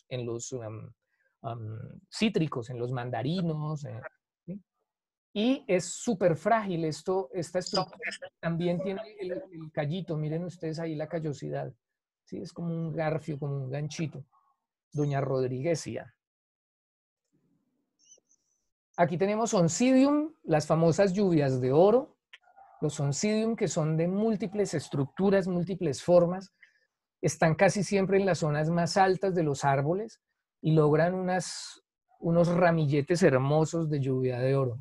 cítricos, en los mandarinos. ¿Sí? Y es súper frágil esta estructura. También tiene el callito, miren ustedes ahí la callosidad. ¿Sí? Es como un garfio, como un ganchito. Doña Rodriguesia. Aquí tenemos Oncidium, las famosas lluvias de oro. Los Oncidium, que son de múltiples estructuras, múltiples formas, están casi siempre en las zonas más altas de los árboles y logran unos ramilletes hermosos de lluvia de oro.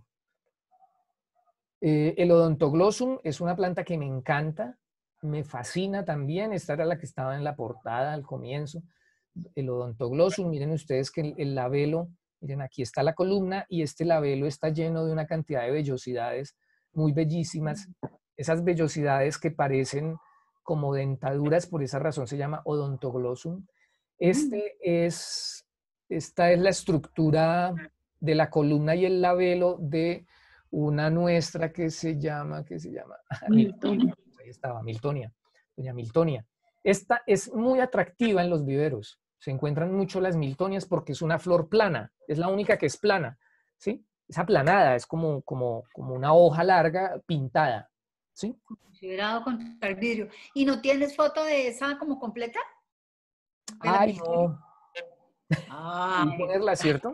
El Odontoglossum es una planta que me encanta, me fascina también. Esta era la que estaba en la portada al comienzo. El Odontoglossum, miren ustedes que el labelo, miren aquí está la columna y este labelo está lleno de una cantidad de vellosidades muy bellísimas, esas vellosidades que parecen como dentaduras, por esa razón se llama Odontoglossum. Esta es la estructura de la columna y el labelo de una nuestra que se llama Miltonia. Ahí estaba, Miltonia, doña Miltonia. Esta es muy atractiva en los viveros. Se encuentran mucho las Miltonias porque es una flor plana, es la única que es plana, ¿sí? Es aplanada, es como una hoja larga pintada, ¿sí?
Considerado contra el vidrio. ¿Y no tienes foto de esa como completa?
Ay, no.
Ah,
Voy a ponerla, ¿cierto?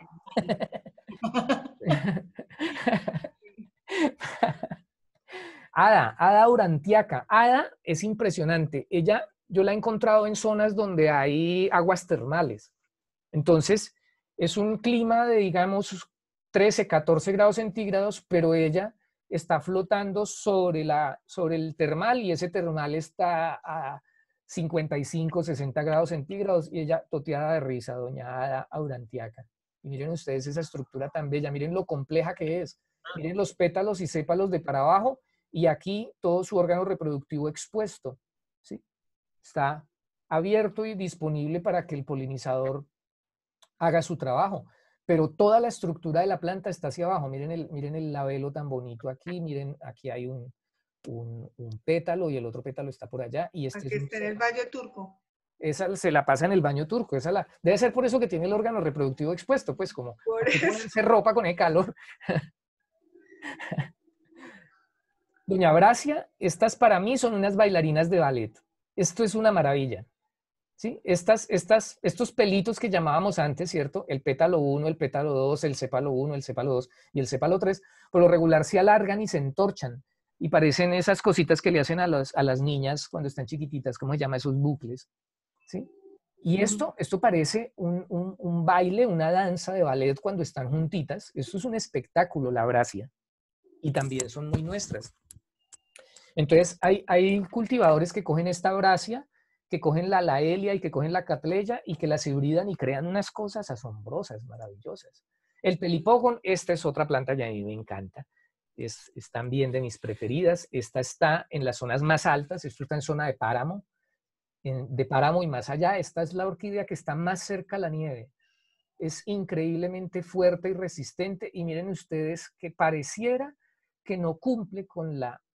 Hada aurantiaca. Hada es impresionante. Yo la he encontrado en zonas donde hay aguas termales. Entonces, es un clima de, digamos, 13, 14 grados centígrados, pero ella está flotando sobre el termal y ese termal está a 55, 60 grados centígrados y ella toteada de risa, doña Hada aurantiaca. Y miren ustedes esa estructura tan bella, miren lo compleja que es. Miren los pétalos y sépalos de para abajo y aquí todo su órgano reproductivo expuesto, ¿sí? Está abierto y disponible para que el polinizador haga su trabajo. Pero toda la estructura de la planta está hacia abajo. Miren el labelo tan bonito aquí. Miren, aquí hay un pétalo y el otro pétalo está por allá. Y este
Aquí
es un
está en el
sépalo.
baño turco.
Esa se la pasa en el baño turco. Debe ser por eso que tiene el órgano reproductivo expuesto, pues como
Por
hay que
eso.
ponerse ropa con el calor. Doña Bracia, estas para mí son unas bailarinas de ballet. Esto es una maravilla. ¿Sí? Estos pelitos que llamábamos antes, ¿cierto? El pétalo 1, el pétalo 2, el sépalo 1, el sépalo 2 y el sépalo 3, por lo regular se alargan y se entorchan y parecen esas cositas que le hacen a las niñas cuando están chiquititas, ¿cómo se llama? Esos bucles, ¿sí? Y esto parece un baile, una danza de ballet cuando están juntitas. Esto es un espectáculo, la Bracia, y también son muy nuestras. Entonces hay cultivadores que cogen esta Bracia, que cogen la laelia y que cogen la catleya y que las hibridan y crean unas cosas asombrosas, maravillosas. El pelipógon, esta es otra planta que a mí me encanta. Es también de mis preferidas. Esta está en las zonas más altas, esto está en zona de páramo y más allá. Esta es la orquídea que está más cerca a la nieve. Es increíblemente fuerte y resistente y miren ustedes que pareciera que no cumple con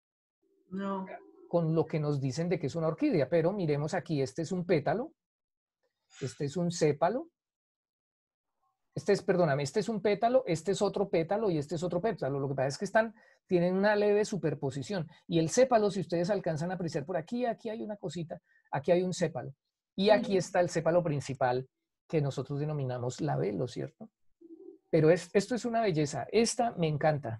lo que nos dicen de que es una orquídea, pero miremos aquí, este es un pétalo, este es un sépalo, este es un pétalo, este es otro pétalo y este es otro pétalo. Lo que pasa es que tienen una leve superposición. Y el sépalo, si ustedes alcanzan a apreciar por aquí, aquí hay una cosita, aquí hay un sépalo. Y aquí está el sépalo principal que nosotros denominamos labelo, ¿cierto? Pero esto es una belleza. Esta me encanta.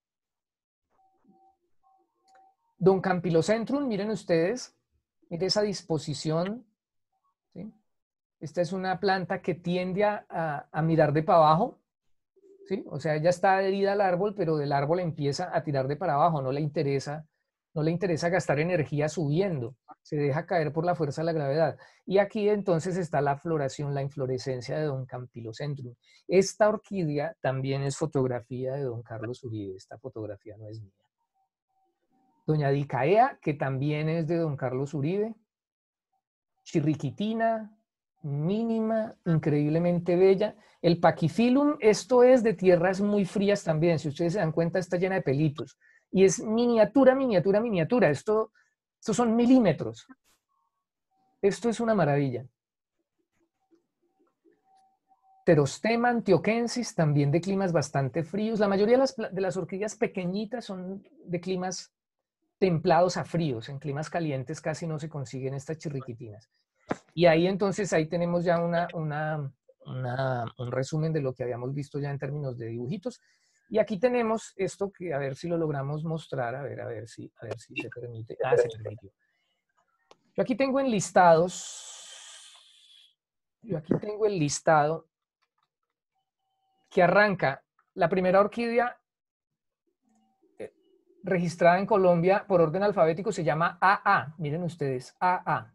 Don Campylocentrum, miren ustedes, miren esa disposición, ¿sí? Esta es una planta que tiende a mirar de para abajo, ¿sí? O sea, ella está adherida al árbol, pero del árbol empieza a tirar de para abajo, no le interesa gastar energía subiendo, se deja caer por la fuerza de la gravedad. Y aquí entonces está la floración, la inflorescencia de Don Campylocentrum. Esta orquídea también es fotografía de Don Carlos Uribe, esta fotografía no es mía. Doña Dicaea, que también es de Don Carlos Uribe. Chirriquitina, mínima, increíblemente bella. El Pachyphyllum, esto es de tierras muy frías también. Si ustedes se dan cuenta, está llena de pelitos. Y es miniatura, miniatura, miniatura. Estos son milímetros. Esto es una maravilla. Pterostema antioquensis, también de climas bastante fríos. La mayoría de las orquídeas pequeñitas son de climas templados a fríos. En climas calientes casi no se consiguen estas chirriquitinas. Y ahí entonces, ahí tenemos ya un resumen de lo que habíamos visto ya en términos de dibujitos. Y aquí tenemos esto que a ver si lo logramos mostrar, a ver si se permite. Ah, se permitió. Yo aquí tengo el listado que arranca la primera orquídea registrada en Colombia por orden alfabético, se llama AA. Miren ustedes, AA.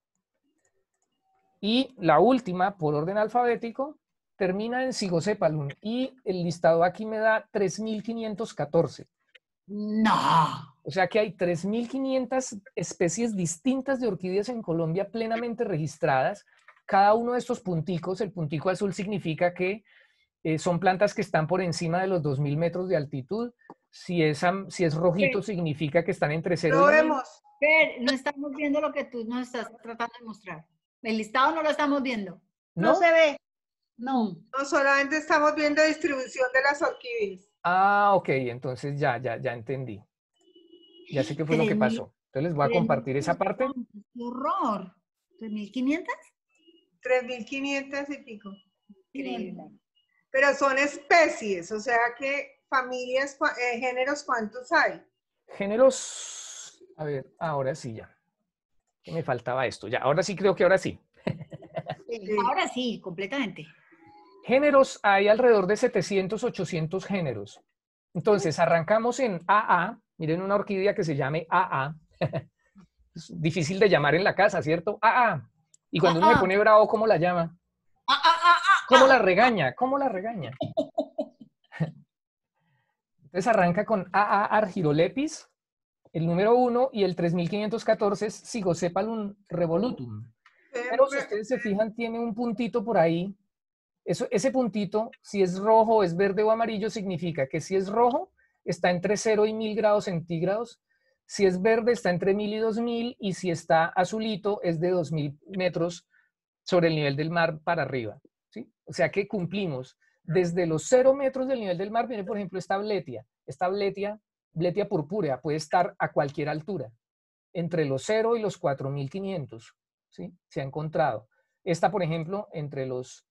Y la última, por orden alfabético, termina en Zygosepalum. Y el listado aquí me da 3.514.
No.
O sea que hay 3.500 especies distintas de orquídeas en Colombia plenamente registradas. Cada uno de estos punticos, el puntico azul significa que son plantas que están por encima de los 2.000 metros de altitud. Si es rojito, significa que están entre 0
Lo
y 1.000.
vemos.
Fer, no estamos viendo lo que tú nos estás tratando de mostrar. El listado no lo estamos viendo.
No se ve.
No.
No solamente estamos viendo distribución de las orquídeas.
Ah, ok, entonces ya entendí. Ya sé qué fue lo que
3.000.
pasó. Entonces les voy a compartir esa parte.
¡Qué horror! ¿3.500?
3.500 y pico.
Increíble.
Pero son especies, o sea que familias, géneros, ¿cuántos hay?
Géneros, a ver, ahora sí ya. ¿Qué me faltaba esto? Ya, ahora sí creo que ahora sí.
Ahora sí, completamente.
Géneros, hay alrededor de 700, 800 géneros. Entonces, arrancamos en AA. Miren una orquídea que se llame AA. Es difícil de llamar en la casa, ¿cierto? AA. Y cuando uno se pone bravo, ¿cómo la llama? ¿Cómo la regaña? ¿Cómo la regaña? Entonces arranca con AA argyrolepis, el número 1, y el 3.514 es Zygosepalum revolutum. Pero si ustedes se fijan, tiene un puntito por ahí ese puntito, si es rojo, es verde o amarillo, significa que si es rojo, está entre 0 y 1000 grados centígrados. Si es verde, está entre 1000 y 2000. Y si está azulito, es de 2000 metros sobre el nivel del mar para arriba, ¿sí? O sea que cumplimos. Desde los 0 metros del nivel del mar, viene por ejemplo esta bletia. Esta bletia purpúrea, puede estar a cualquier altura, entre los 0 y los 4500, ¿sí? Se ha encontrado. Esta, por ejemplo, entre los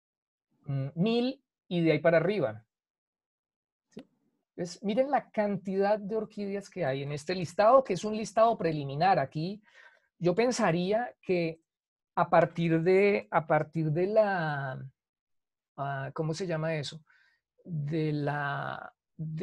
1000 y de ahí para arriba. ¿Sí? Entonces, miren la cantidad de orquídeas que hay en este listado, que es un listado preliminar. Aquí yo pensaría que a partir de la, ¿cómo se llama eso? De la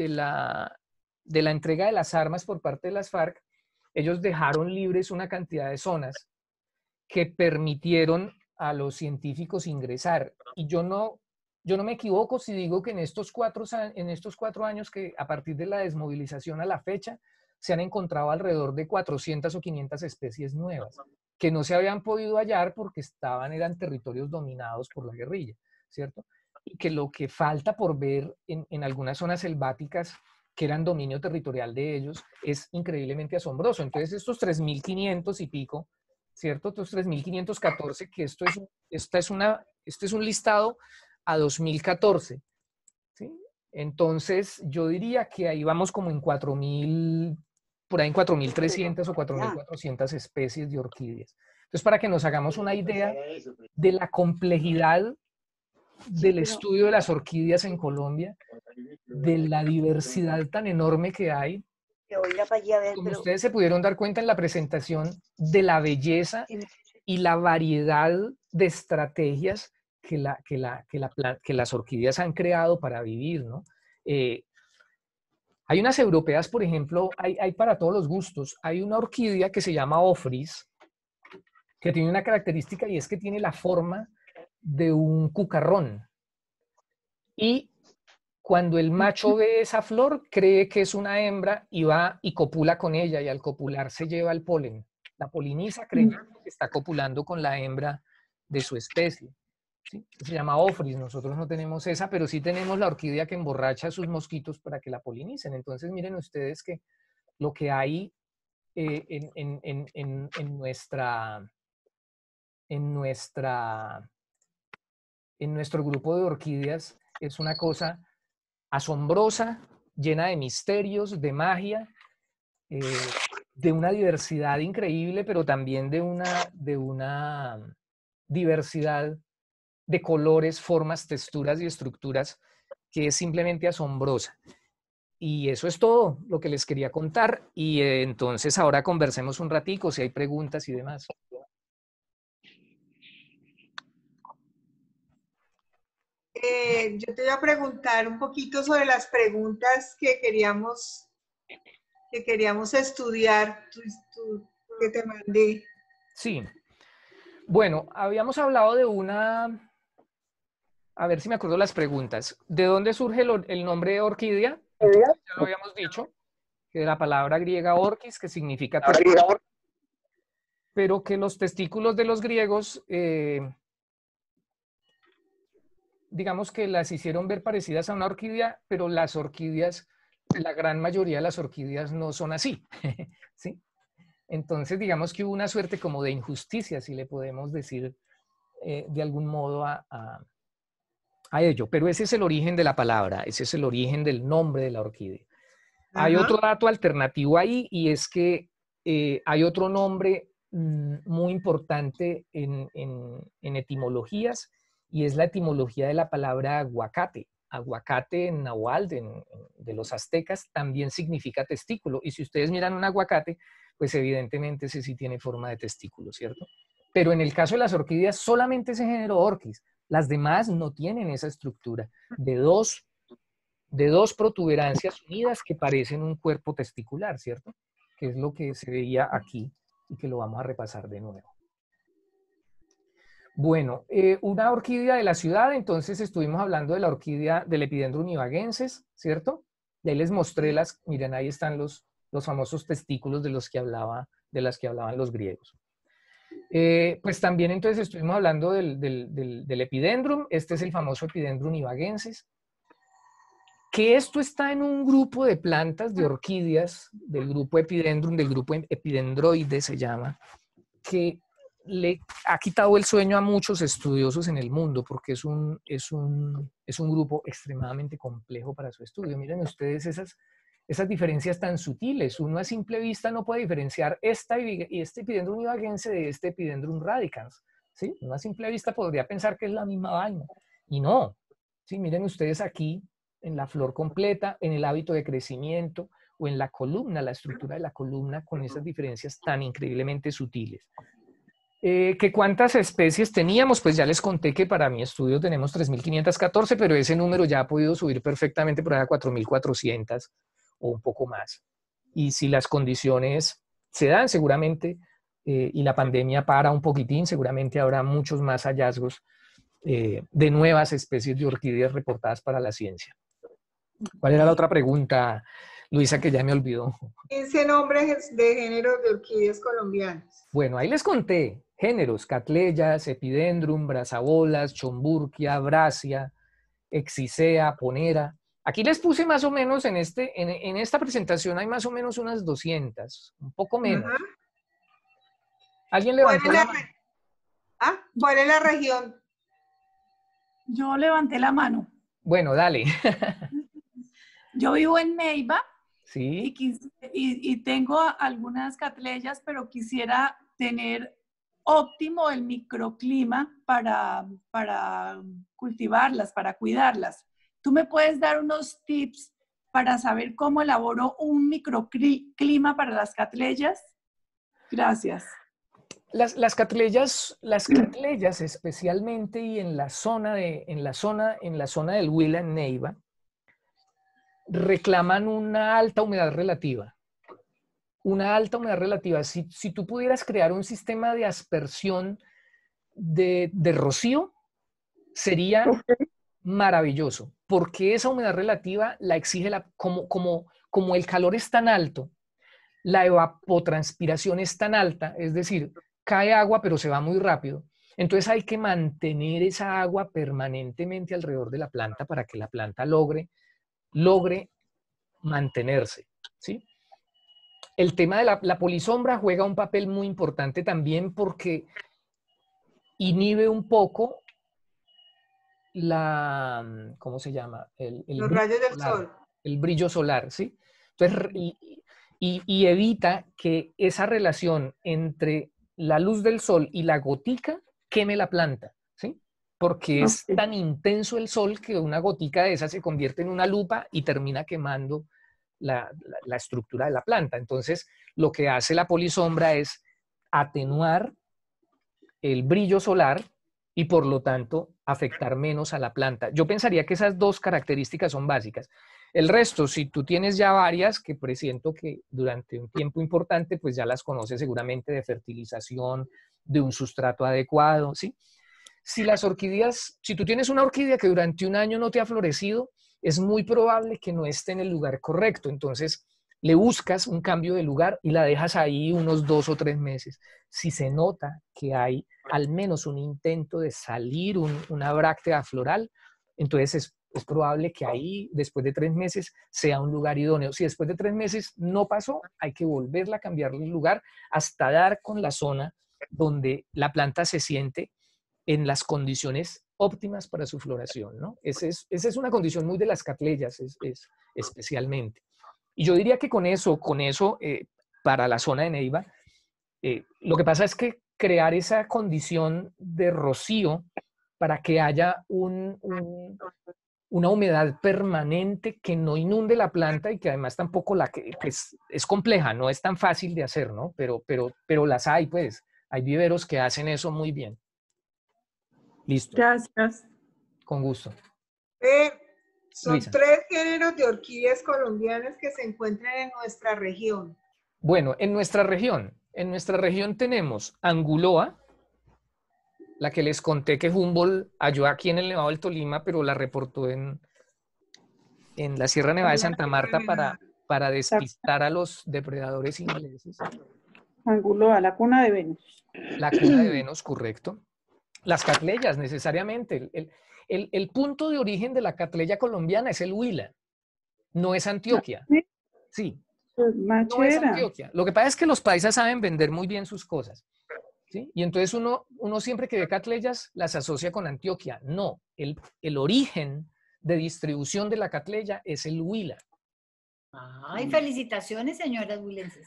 entrega de las armas por parte de las FARC, ellos dejaron libres una cantidad de zonas que permitieron a los científicos ingresar. Y yo no me equivoco si digo que en estos 4 años que a partir de la desmovilización a la fecha se han encontrado alrededor de 400 o 500 especies nuevas que no se habían podido hallar porque eran territorios dominados por la guerrilla, ¿cierto? Y que lo que falta por ver en algunas zonas selváticas que eran dominio territorial de ellos es increíblemente asombroso. Entonces estos 3500 y pico, ¿cierto? Estos 3514, que este es un listado a 2014, ¿sí? Entonces yo diría que ahí vamos como en 4000, por ahí en 4300 o 4400 especies de orquídeas. Entonces, para que nos hagamos una idea de la complejidad del estudio de las orquídeas en Colombia, de la diversidad tan enorme que hay, como ustedes se pudieron dar cuenta en la presentación, de la belleza y la variedad de estrategias que las orquídeas han creado para vivir, ¿no? Hay unas europeas, por ejemplo, hay para todos los gustos. Hay una orquídea que se llama Ophrys, que tiene una característica y es que tiene la forma de un cucarrón. Y cuando el macho ve esa flor, cree que es una hembra y va y copula con ella, y al copular se lleva el polen. La poliniza creyendo que está copulando con la hembra de su especie. ¿Sí? Se llama Ophrys. Nosotros no tenemos esa, pero sí tenemos la orquídea que emborracha a sus mosquitos para que la polinicen. Entonces miren ustedes que lo que hay en nuestro grupo de orquídeas es una cosa asombrosa, llena de misterios, de magia, de una diversidad increíble, pero también de una diversidad de colores, formas, texturas y estructuras que es simplemente asombrosa. Y eso es todo lo que les quería contar. Y entonces ahora conversemos un ratico, si hay preguntas y demás.
Yo te voy a preguntar un poquito sobre las preguntas que queríamos estudiar, que te mandé.
Sí. Bueno, habíamos hablado de una... A ver si me acuerdo las preguntas. ¿De dónde surge el nombre de orquídea? Entonces, ya lo habíamos dicho, que de la palabra griega orquis, que significa testículo, pero que los testículos de los griegos, digamos que las hicieron ver parecidas a una orquídea, pero las orquídeas, la gran mayoría de las orquídeas no son así, ¿sí? Entonces, digamos que hubo una suerte como de injusticia, si le podemos decir de algún modo a ello. Pero ese es el origen de la palabra, ese es el origen del nombre de la orquídea. Ajá. Hay otro dato alternativo ahí, y es que hay otro nombre muy importante en etimologías, y es la etimología de la palabra aguacate. Aguacate en náhuatl, de los aztecas, también significa testículo. Y si ustedes miran un aguacate, pues evidentemente ese sí tiene forma de testículo, ¿cierto? Pero en el caso de las orquídeas, solamente ese género Orchis. Las demás no tienen esa estructura de dos protuberancias unidas que parecen un cuerpo testicular, ¿cierto? Que es lo que se veía aquí y que lo vamos a repasar de nuevo. Bueno, una orquídea de la ciudad, entonces estuvimos hablando de la orquídea del Epidendrum nivagenses, ¿cierto? Y ahí les mostré miren, ahí están los famosos testículos de las que hablaban los griegos. Pues también entonces estuvimos hablando del epidendrum. Este es el famoso Epidendrum ibaguensis. Que esto está en un grupo de plantas, de orquídeas, del grupo Epidendrum, del grupo Epidendroides se llama, que le ha quitado el sueño a muchos estudiosos en el mundo porque es un grupo extremadamente complejo para su estudio. Miren ustedes esas diferencias tan sutiles. Uno a simple vista no puede diferenciar este Epidendrum ibaguense de este Epidendrum radicans, ¿sí? Uno a simple vista podría pensar que es la misma vaina, y no. ¿Sí? Miren ustedes aquí, en la flor completa, en el hábito de crecimiento, o en la columna, la estructura de la columna, con esas diferencias tan increíblemente sutiles. ¿Que cuántas especies teníamos? Pues ya les conté que para mi estudio tenemos 3.514, pero ese número ya ha podido subir perfectamente por ahí a 4.400 o un poco más. Y si las condiciones se dan seguramente, y la pandemia para un poquitín, seguramente habrá muchos más hallazgos de nuevas especies de orquídeas reportadas para la ciencia. ¿Cuál era la otra pregunta, Luisa, que ya me olvidó?
15 nombres de géneros de orquídeas colombianas.
Bueno, ahí les conté géneros: Cattleya, Epidendrum, Brazabolas, Chomburquia, Brasia, Exisea, Ponera. Aquí les puse más o menos en esta presentación hay más o menos unas 200, un poco menos.
Ajá.
¿Alguien
¿Cuál
levantó
es
la
la,
mano?
¿Cuál es la región?
Yo levanté la mano.
Bueno, dale.
Yo vivo en Neiva
Sí.
y tengo algunas catleyas, pero quisiera tener óptimo el microclima para cultivarlas, para cuidarlas. ¿Tú me puedes dar unos tips para saber cómo elaboro un microclima para las catleyas? Gracias.
Las catleyas especialmente, y en la zona del Huila, en Neiva, reclaman una alta humedad relativa. Una alta humedad relativa. Si tú pudieras crear un sistema de aspersión de rocío, sería maravilloso, porque esa humedad relativa la exige como el calor es tan alto, la evapotranspiración es tan alta, es decir, cae agua pero se va muy rápido. Entonces hay que mantener esa agua permanentemente alrededor de la planta para que la planta logre mantenerse, ¿sí? El tema de la polisombra juega un papel muy importante también porque inhibe un poco ¿cómo se llama?
Los rayos del sol.
El brillo solar, ¿sí? Entonces, y evita que esa relación entre la luz del sol y la gotica queme la planta, ¿sí? Porque es tan intenso el sol que una gotica de esa se convierte en una lupa y termina quemando la estructura de la planta. Entonces, lo que hace la polisombra es atenuar el brillo solar y por lo tanto afectar menos a la planta. Yo pensaría que esas dos características son básicas. El resto, si tú tienes ya varias, que presiento que durante un tiempo importante, pues ya las conoces seguramente, de fertilización, de un sustrato adecuado, ¿sí? Si tú tienes una orquídea que durante un año no te ha florecido, es muy probable que no esté en el lugar correcto. Entonces, le buscas un cambio de lugar y la dejas ahí unos 2 o 3 meses. Si se nota que hay al menos un intento de salir una bráctea floral, entonces es probable que ahí, después de 3 meses, sea un lugar idóneo. Si después de 3 meses no pasó, hay que volverla a cambiar el lugar hasta dar con la zona donde la planta se siente en las condiciones óptimas para su floración, ¿no? Esa es una condición muy de las catleyas, especialmente. Y yo diría que con eso para la zona de Neiva, lo que pasa es que crear esa condición de rocío para que haya una humedad permanente que no inunde la planta y que además tampoco pues, es compleja, no es tan fácil de hacer, ¿no? Pero las hay, pues. Hay viveros que hacen eso muy bien. Listo.
Gracias.
Con gusto.
Son
Luisa.
3 géneros de orquídeas colombianas que se encuentran en nuestra región.
Bueno, en nuestra región tenemos Anguloa, la que les conté que Humboldt halló aquí en el Nevado del Tolima, pero la reportó en la Sierra Nevada de Santa Marta para despistar a los depredadores ingleses.
Anguloa, la cuna de Venus.
La cuna de Venus, correcto. Las catleyas, necesariamente. El punto de origen de la catleya colombiana es el Huila, no es Antioquia.
Sí,
Sí,
pues,
no es
machera.
Antioquia. Lo que pasa es que los paisas saben vender muy bien sus cosas, ¿sí? Y entonces uno siempre que ve catleyas las asocia con Antioquia. No, el origen de distribución de la catleya es el Huila.
Ay, felicitaciones, señoras huilenses.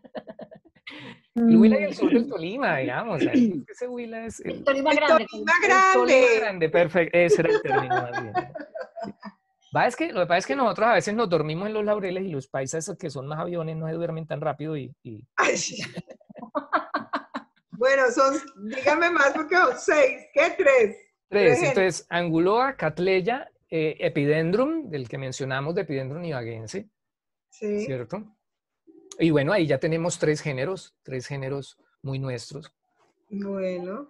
El Huila y el sur del Tolima, digamos. Ese Huila es
El Tolima
El
grande.
Tolima
el Tolima
grande.
grande, perfecto. Ese era el término más bien. Lo que pasa es que nosotros a veces nos dormimos en los laureles y los paisas que son más aviones no se duermen tan rápido y
Ay. Bueno, dígame más porque son 6. ¿Qué 3?
tres. Entonces, Anguloa, Catleya, Epidendrum, del que mencionamos, de Epidendrum ibaguense,
Sí.
¿cierto? Y bueno, ahí ya tenemos tres géneros muy nuestros.
Bueno.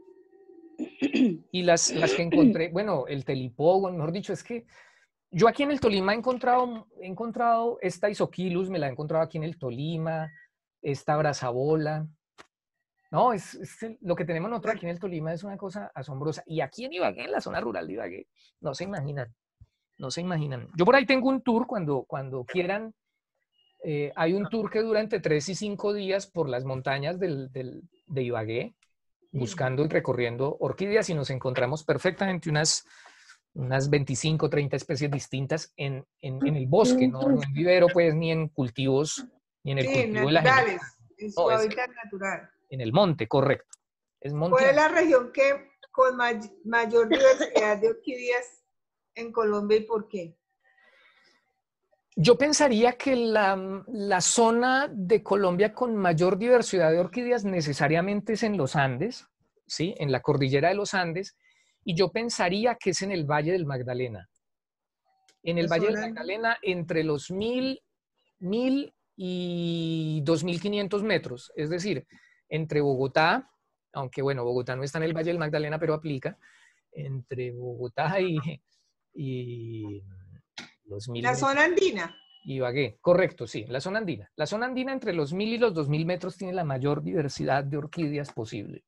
Y las que encontré, bueno, el Telipogo, mejor dicho, es que yo aquí en el Tolima he encontrado esta Isoquilus, me la he encontrado aquí en el Tolima, esta Brazabola. No, lo que tenemos nosotros aquí en el Tolima es una cosa asombrosa. Y aquí en Ibagué, en la zona rural de Ibagué, no se imaginan, no se imaginan. Yo por ahí tengo un tour cuando quieran. Hay un tour que dura entre 3 y 5 días por las montañas de Ibagué, buscando y recorriendo orquídeas y nos encontramos perfectamente unas 25, 30 especies distintas en el bosque, no en vivero, pues, ni en cultivos, ni en el
Sí,
cultivo de la gente.
naturales. En su
No, es
hábitat natural.
en el monte, correcto. Es
¿Cuál es
monte.
la región que con mayor diversidad de orquídeas en Colombia y por qué?
Yo pensaría que la zona de Colombia con mayor diversidad de orquídeas necesariamente es en los Andes, ¿sí? En la cordillera de los Andes, y yo pensaría que es en el Valle del Magdalena. En el
¿La
Valle del
zona
Magdalena, entre los 1000 y 2500 metros, es decir, entre Bogotá, aunque bueno, Bogotá no está en el Valle del Magdalena, pero aplica, entre Bogotá y los 1000
La
metros.
zona andina.
Ibagué, correcto, sí, la zona andina. La zona andina entre los 1000 y los 2000 metros tiene la mayor diversidad de orquídeas posible.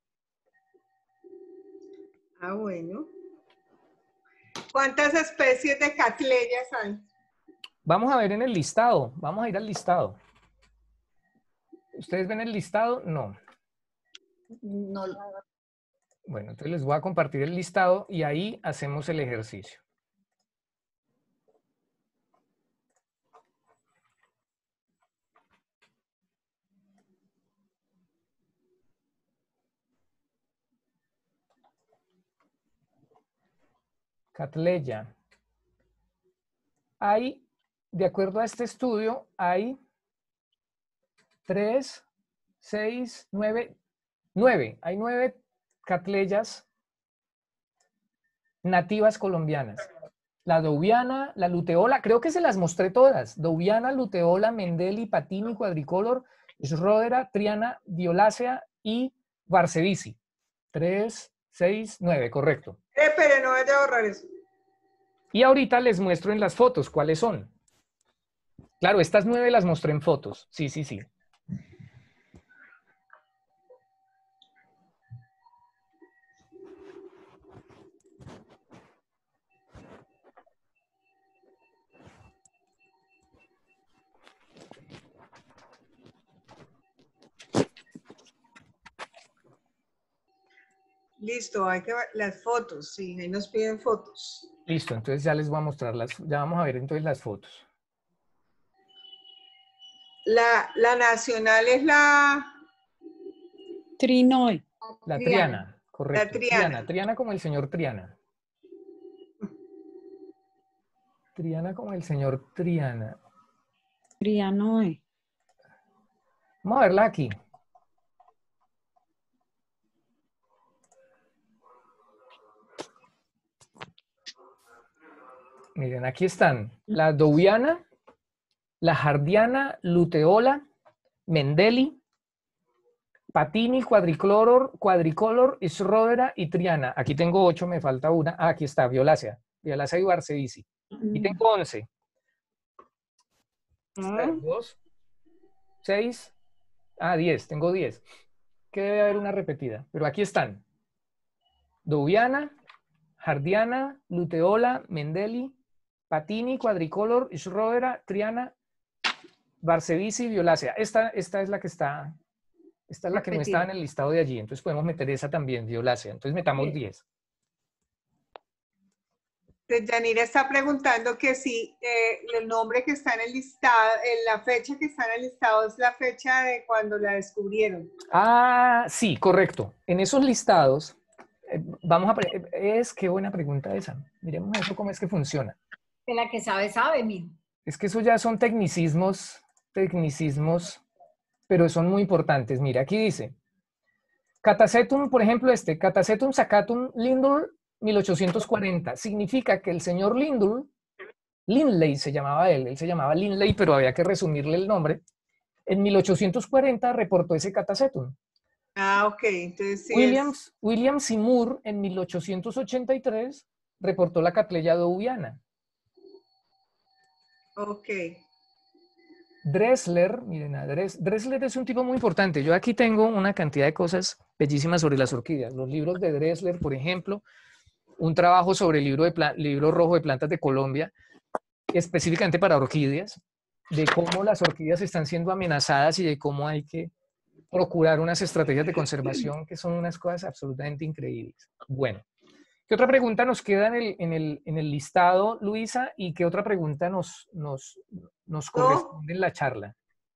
Ah, bueno. ¿Cuántas especies de catleyas hay?
Vamos a ver en el listado, vamos a ir al listado. ¿Ustedes ven el listado? No.
No,
Bueno, entonces les voy a compartir el listado y ahí hacemos el ejercicio. Catleya. Hay, de acuerdo a este estudio, hay 3, 6, 9, 9. Hay 9 catleyas nativas colombianas. La Douviana, la Luteola, creo que se las mostré todas. Douviana, Luteola, Mendeli, Patini, Quadricolor, Schroedera, Triana, Violácea y Barcevici. 3, 6, 9, correcto.
Pero no vaya a ahorrar eso.
Y ahorita les muestro en las fotos cuáles son. Claro, estas 9 las mostré en fotos. Sí, sí, sí.
Listo, hay que ver las fotos. Sí, ahí nos piden fotos.
Listo, entonces ya les voy a mostrar ya vamos a ver entonces las fotos.
La nacional es la
Trinoe.
La Triana, correcto.
La Triana.
Triana como el señor Triana. Triana como el señor Triana.
Trianoe.
Vamos a verla aquí. Miren, aquí están la Douviana, la Jardiana, Luteola, Mendeli, Patini, Quadricolor, Schroedera y Triana. Aquí tengo 8, me falta una. Ah, aquí está, Violácea y Barcevici. Y tengo 11. 2, 6. Ah, 10, tengo 10. Que debe haber una repetida, pero aquí están. Dowiana, Jardiana, Luteola, Mendeli, Patini, Quadricolor, Schroeder, Triana, Barcevici, Violácea. Esta es la que está, esta es la que no estaba en el listado de allí, entonces podemos meter esa también, Violácea. Entonces metamos 10.
Yanira está preguntando que si el nombre que está en el listado, la fecha que está en el listado es la fecha de cuando la descubrieron.
Ah, sí, correcto. En esos listados, qué buena pregunta esa. Miremos eso cómo es que funciona.
Que la que sabe, sabe, mijo.
Es que eso ya son tecnicismos, pero son muy importantes. Mira, aquí dice, Catasetum, por ejemplo, Catasetum Sacatum Lindor 1840. Significa que el señor Lindley se llamaba él se llamaba Lindley, pero había que resumirle el nombre. En 1840 reportó ese Catasetum.
Ah, ok. Entonces sí
William Seymour en 1883 reportó la Cattleya dowiana.
Ok.
Dressler, miren, Dressler es un tipo muy importante. Yo aquí tengo una cantidad de cosas bellísimas sobre las orquídeas. Los libros de Dressler, por ejemplo, un trabajo sobre el libro rojo de plantas de Colombia, específicamente para orquídeas, de cómo las orquídeas están siendo amenazadas y de cómo hay que procurar unas estrategias de conservación que son unas cosas absolutamente increíbles. Bueno, ¿qué otra pregunta nos queda en el listado, Luisa? ¿Y qué otra pregunta nos corresponde en la charla?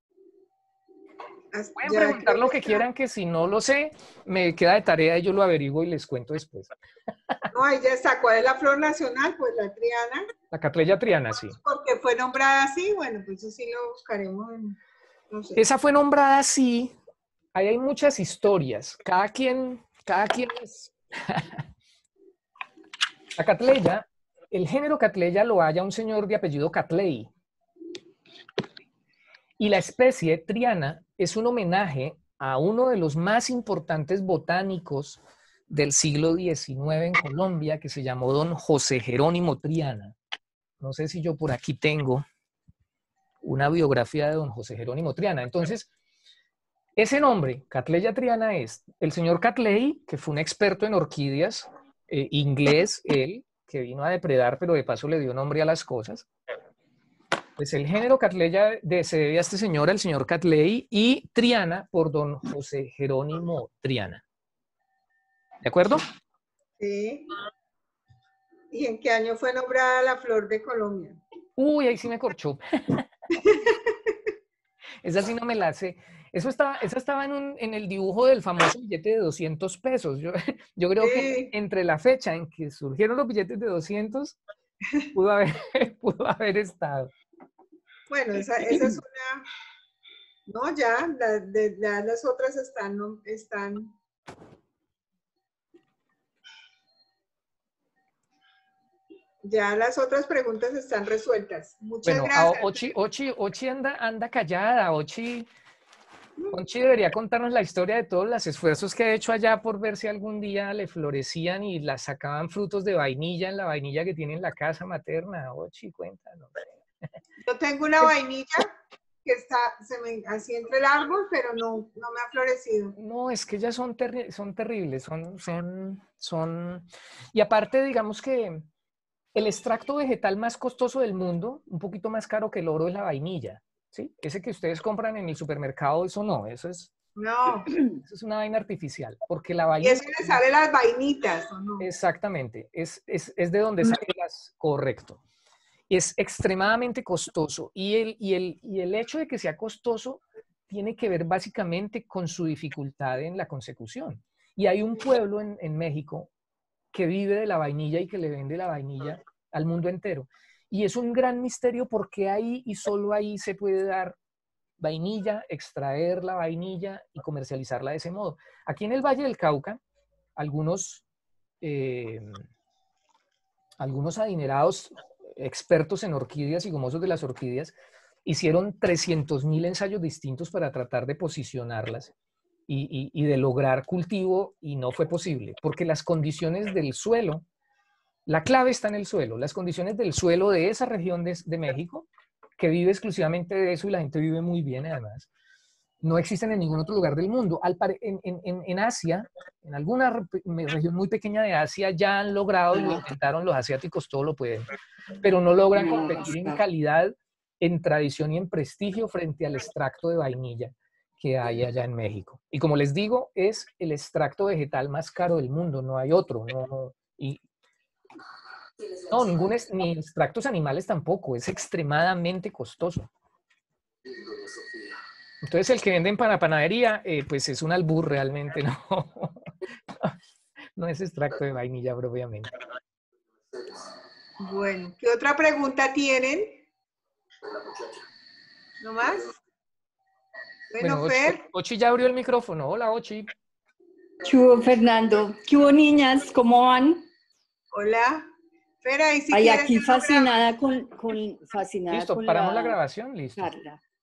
Pueden preguntar lo que quieran, que si no lo sé, me queda de tarea y yo lo averiguo y les cuento después.
No, ahí ya está. ¿Cuál es la flor nacional? Pues la triana.
La Cattleya triana, sí.
Porque fue nombrada así, bueno, pues eso sí lo buscaremos en, no sé.
Esa fue nombrada así. Ahí hay muchas historias. Cada quien es... La Cattleya, el género Cattleya lo halla un señor de apellido Catley. Y la especie Triana es un homenaje a uno de los más importantes botánicos del siglo XIX en Colombia, que se llamó don José Jerónimo Triana. No sé si yo por aquí tengo una biografía de don José Jerónimo Triana. Entonces, ese nombre, Cattleya Triana, es el señor Catley, que fue un experto en orquídeas, inglés él, que vino a depredar, pero de paso le dio nombre a las cosas. Pues el género Cattleya se debe a este señor, al señor Catley, y Triana por don José Jerónimo Triana. ¿De acuerdo?
Sí. ¿Y en qué año fue nombrada la flor de Colombia?
Uy, ahí sí me corchó. Esa sí no me la sé. Esa estaba en el dibujo del famoso billete de 200 pesos. Yo creo que entre la fecha en que surgieron los billetes de 200, pudo haber estado.
Bueno, esa es una... No, ya, las otras están... Ya las otras preguntas están resueltas. Muchas gracias.
Ochi anda callada. Ochi debería contarnos la historia de todos los esfuerzos que ha hecho allá por ver si algún día le florecían y las sacaban frutos de vainilla en la vainilla que tiene en la casa materna. Ochi, cuéntanos.
Yo tengo una vainilla que está así entre el árbol, pero no me ha florecido.
No, es que ellas son terribles, y aparte, digamos que el extracto vegetal más costoso del mundo, un poquito más caro que el oro, es la vainilla, ¿sí? Ese que ustedes compran en el supermercado, eso no, eso es una vaina artificial, porque la vainilla...
Y eso le sale las vainitas, ¿o no?
Exactamente, es de donde salen correcto. Es extremadamente costoso y el hecho de que sea costoso tiene que ver básicamente con su dificultad en la consecución. Y hay un pueblo en México que vive de la vainilla y que le vende la vainilla al mundo entero. Y es un gran misterio porque ahí y solo ahí se puede dar vainilla, extraer la vainilla y comercializarla de ese modo. Aquí en el Valle del Cauca, algunos adinerados expertos en orquídeas y gomosos de las orquídeas hicieron 300.000 ensayos distintos para tratar de posicionarlas y de lograr cultivo, y no fue posible, porque las condiciones del suelo, la clave está en el suelo, las condiciones del suelo de esa región de México, que vive exclusivamente de eso y la gente vive muy bien además, no existen en ningún otro lugar del mundo. En Asia, en alguna región muy pequeña de Asia, ya han logrado, y lo intentaron los asiáticos, todo lo pueden, pero no logran competir en calidad, en tradición y en prestigio frente al extracto de vainilla que hay allá en México. Y como les digo, es el extracto vegetal más caro del mundo, no hay otro. Ni extractos animales tampoco, es extremadamente costoso. Entonces el que venden para panadería, pues es un albur realmente, ¿no? No es extracto de vainilla propiamente.
Bueno, ¿qué otra pregunta tienen? ¿No más? Bueno, Fer.
Ochi ya abrió el micrófono. Hola, Ochi.
¿Qué hubo, Fernando? ¿Qué hubo, niñas? ¿Cómo van?
Hola. Fer, ahí si
Ay,
quieres
aquí
yo lo grabo.
fascinada con fascinada
Listo,
con
paramos la grabación, listo.
charla.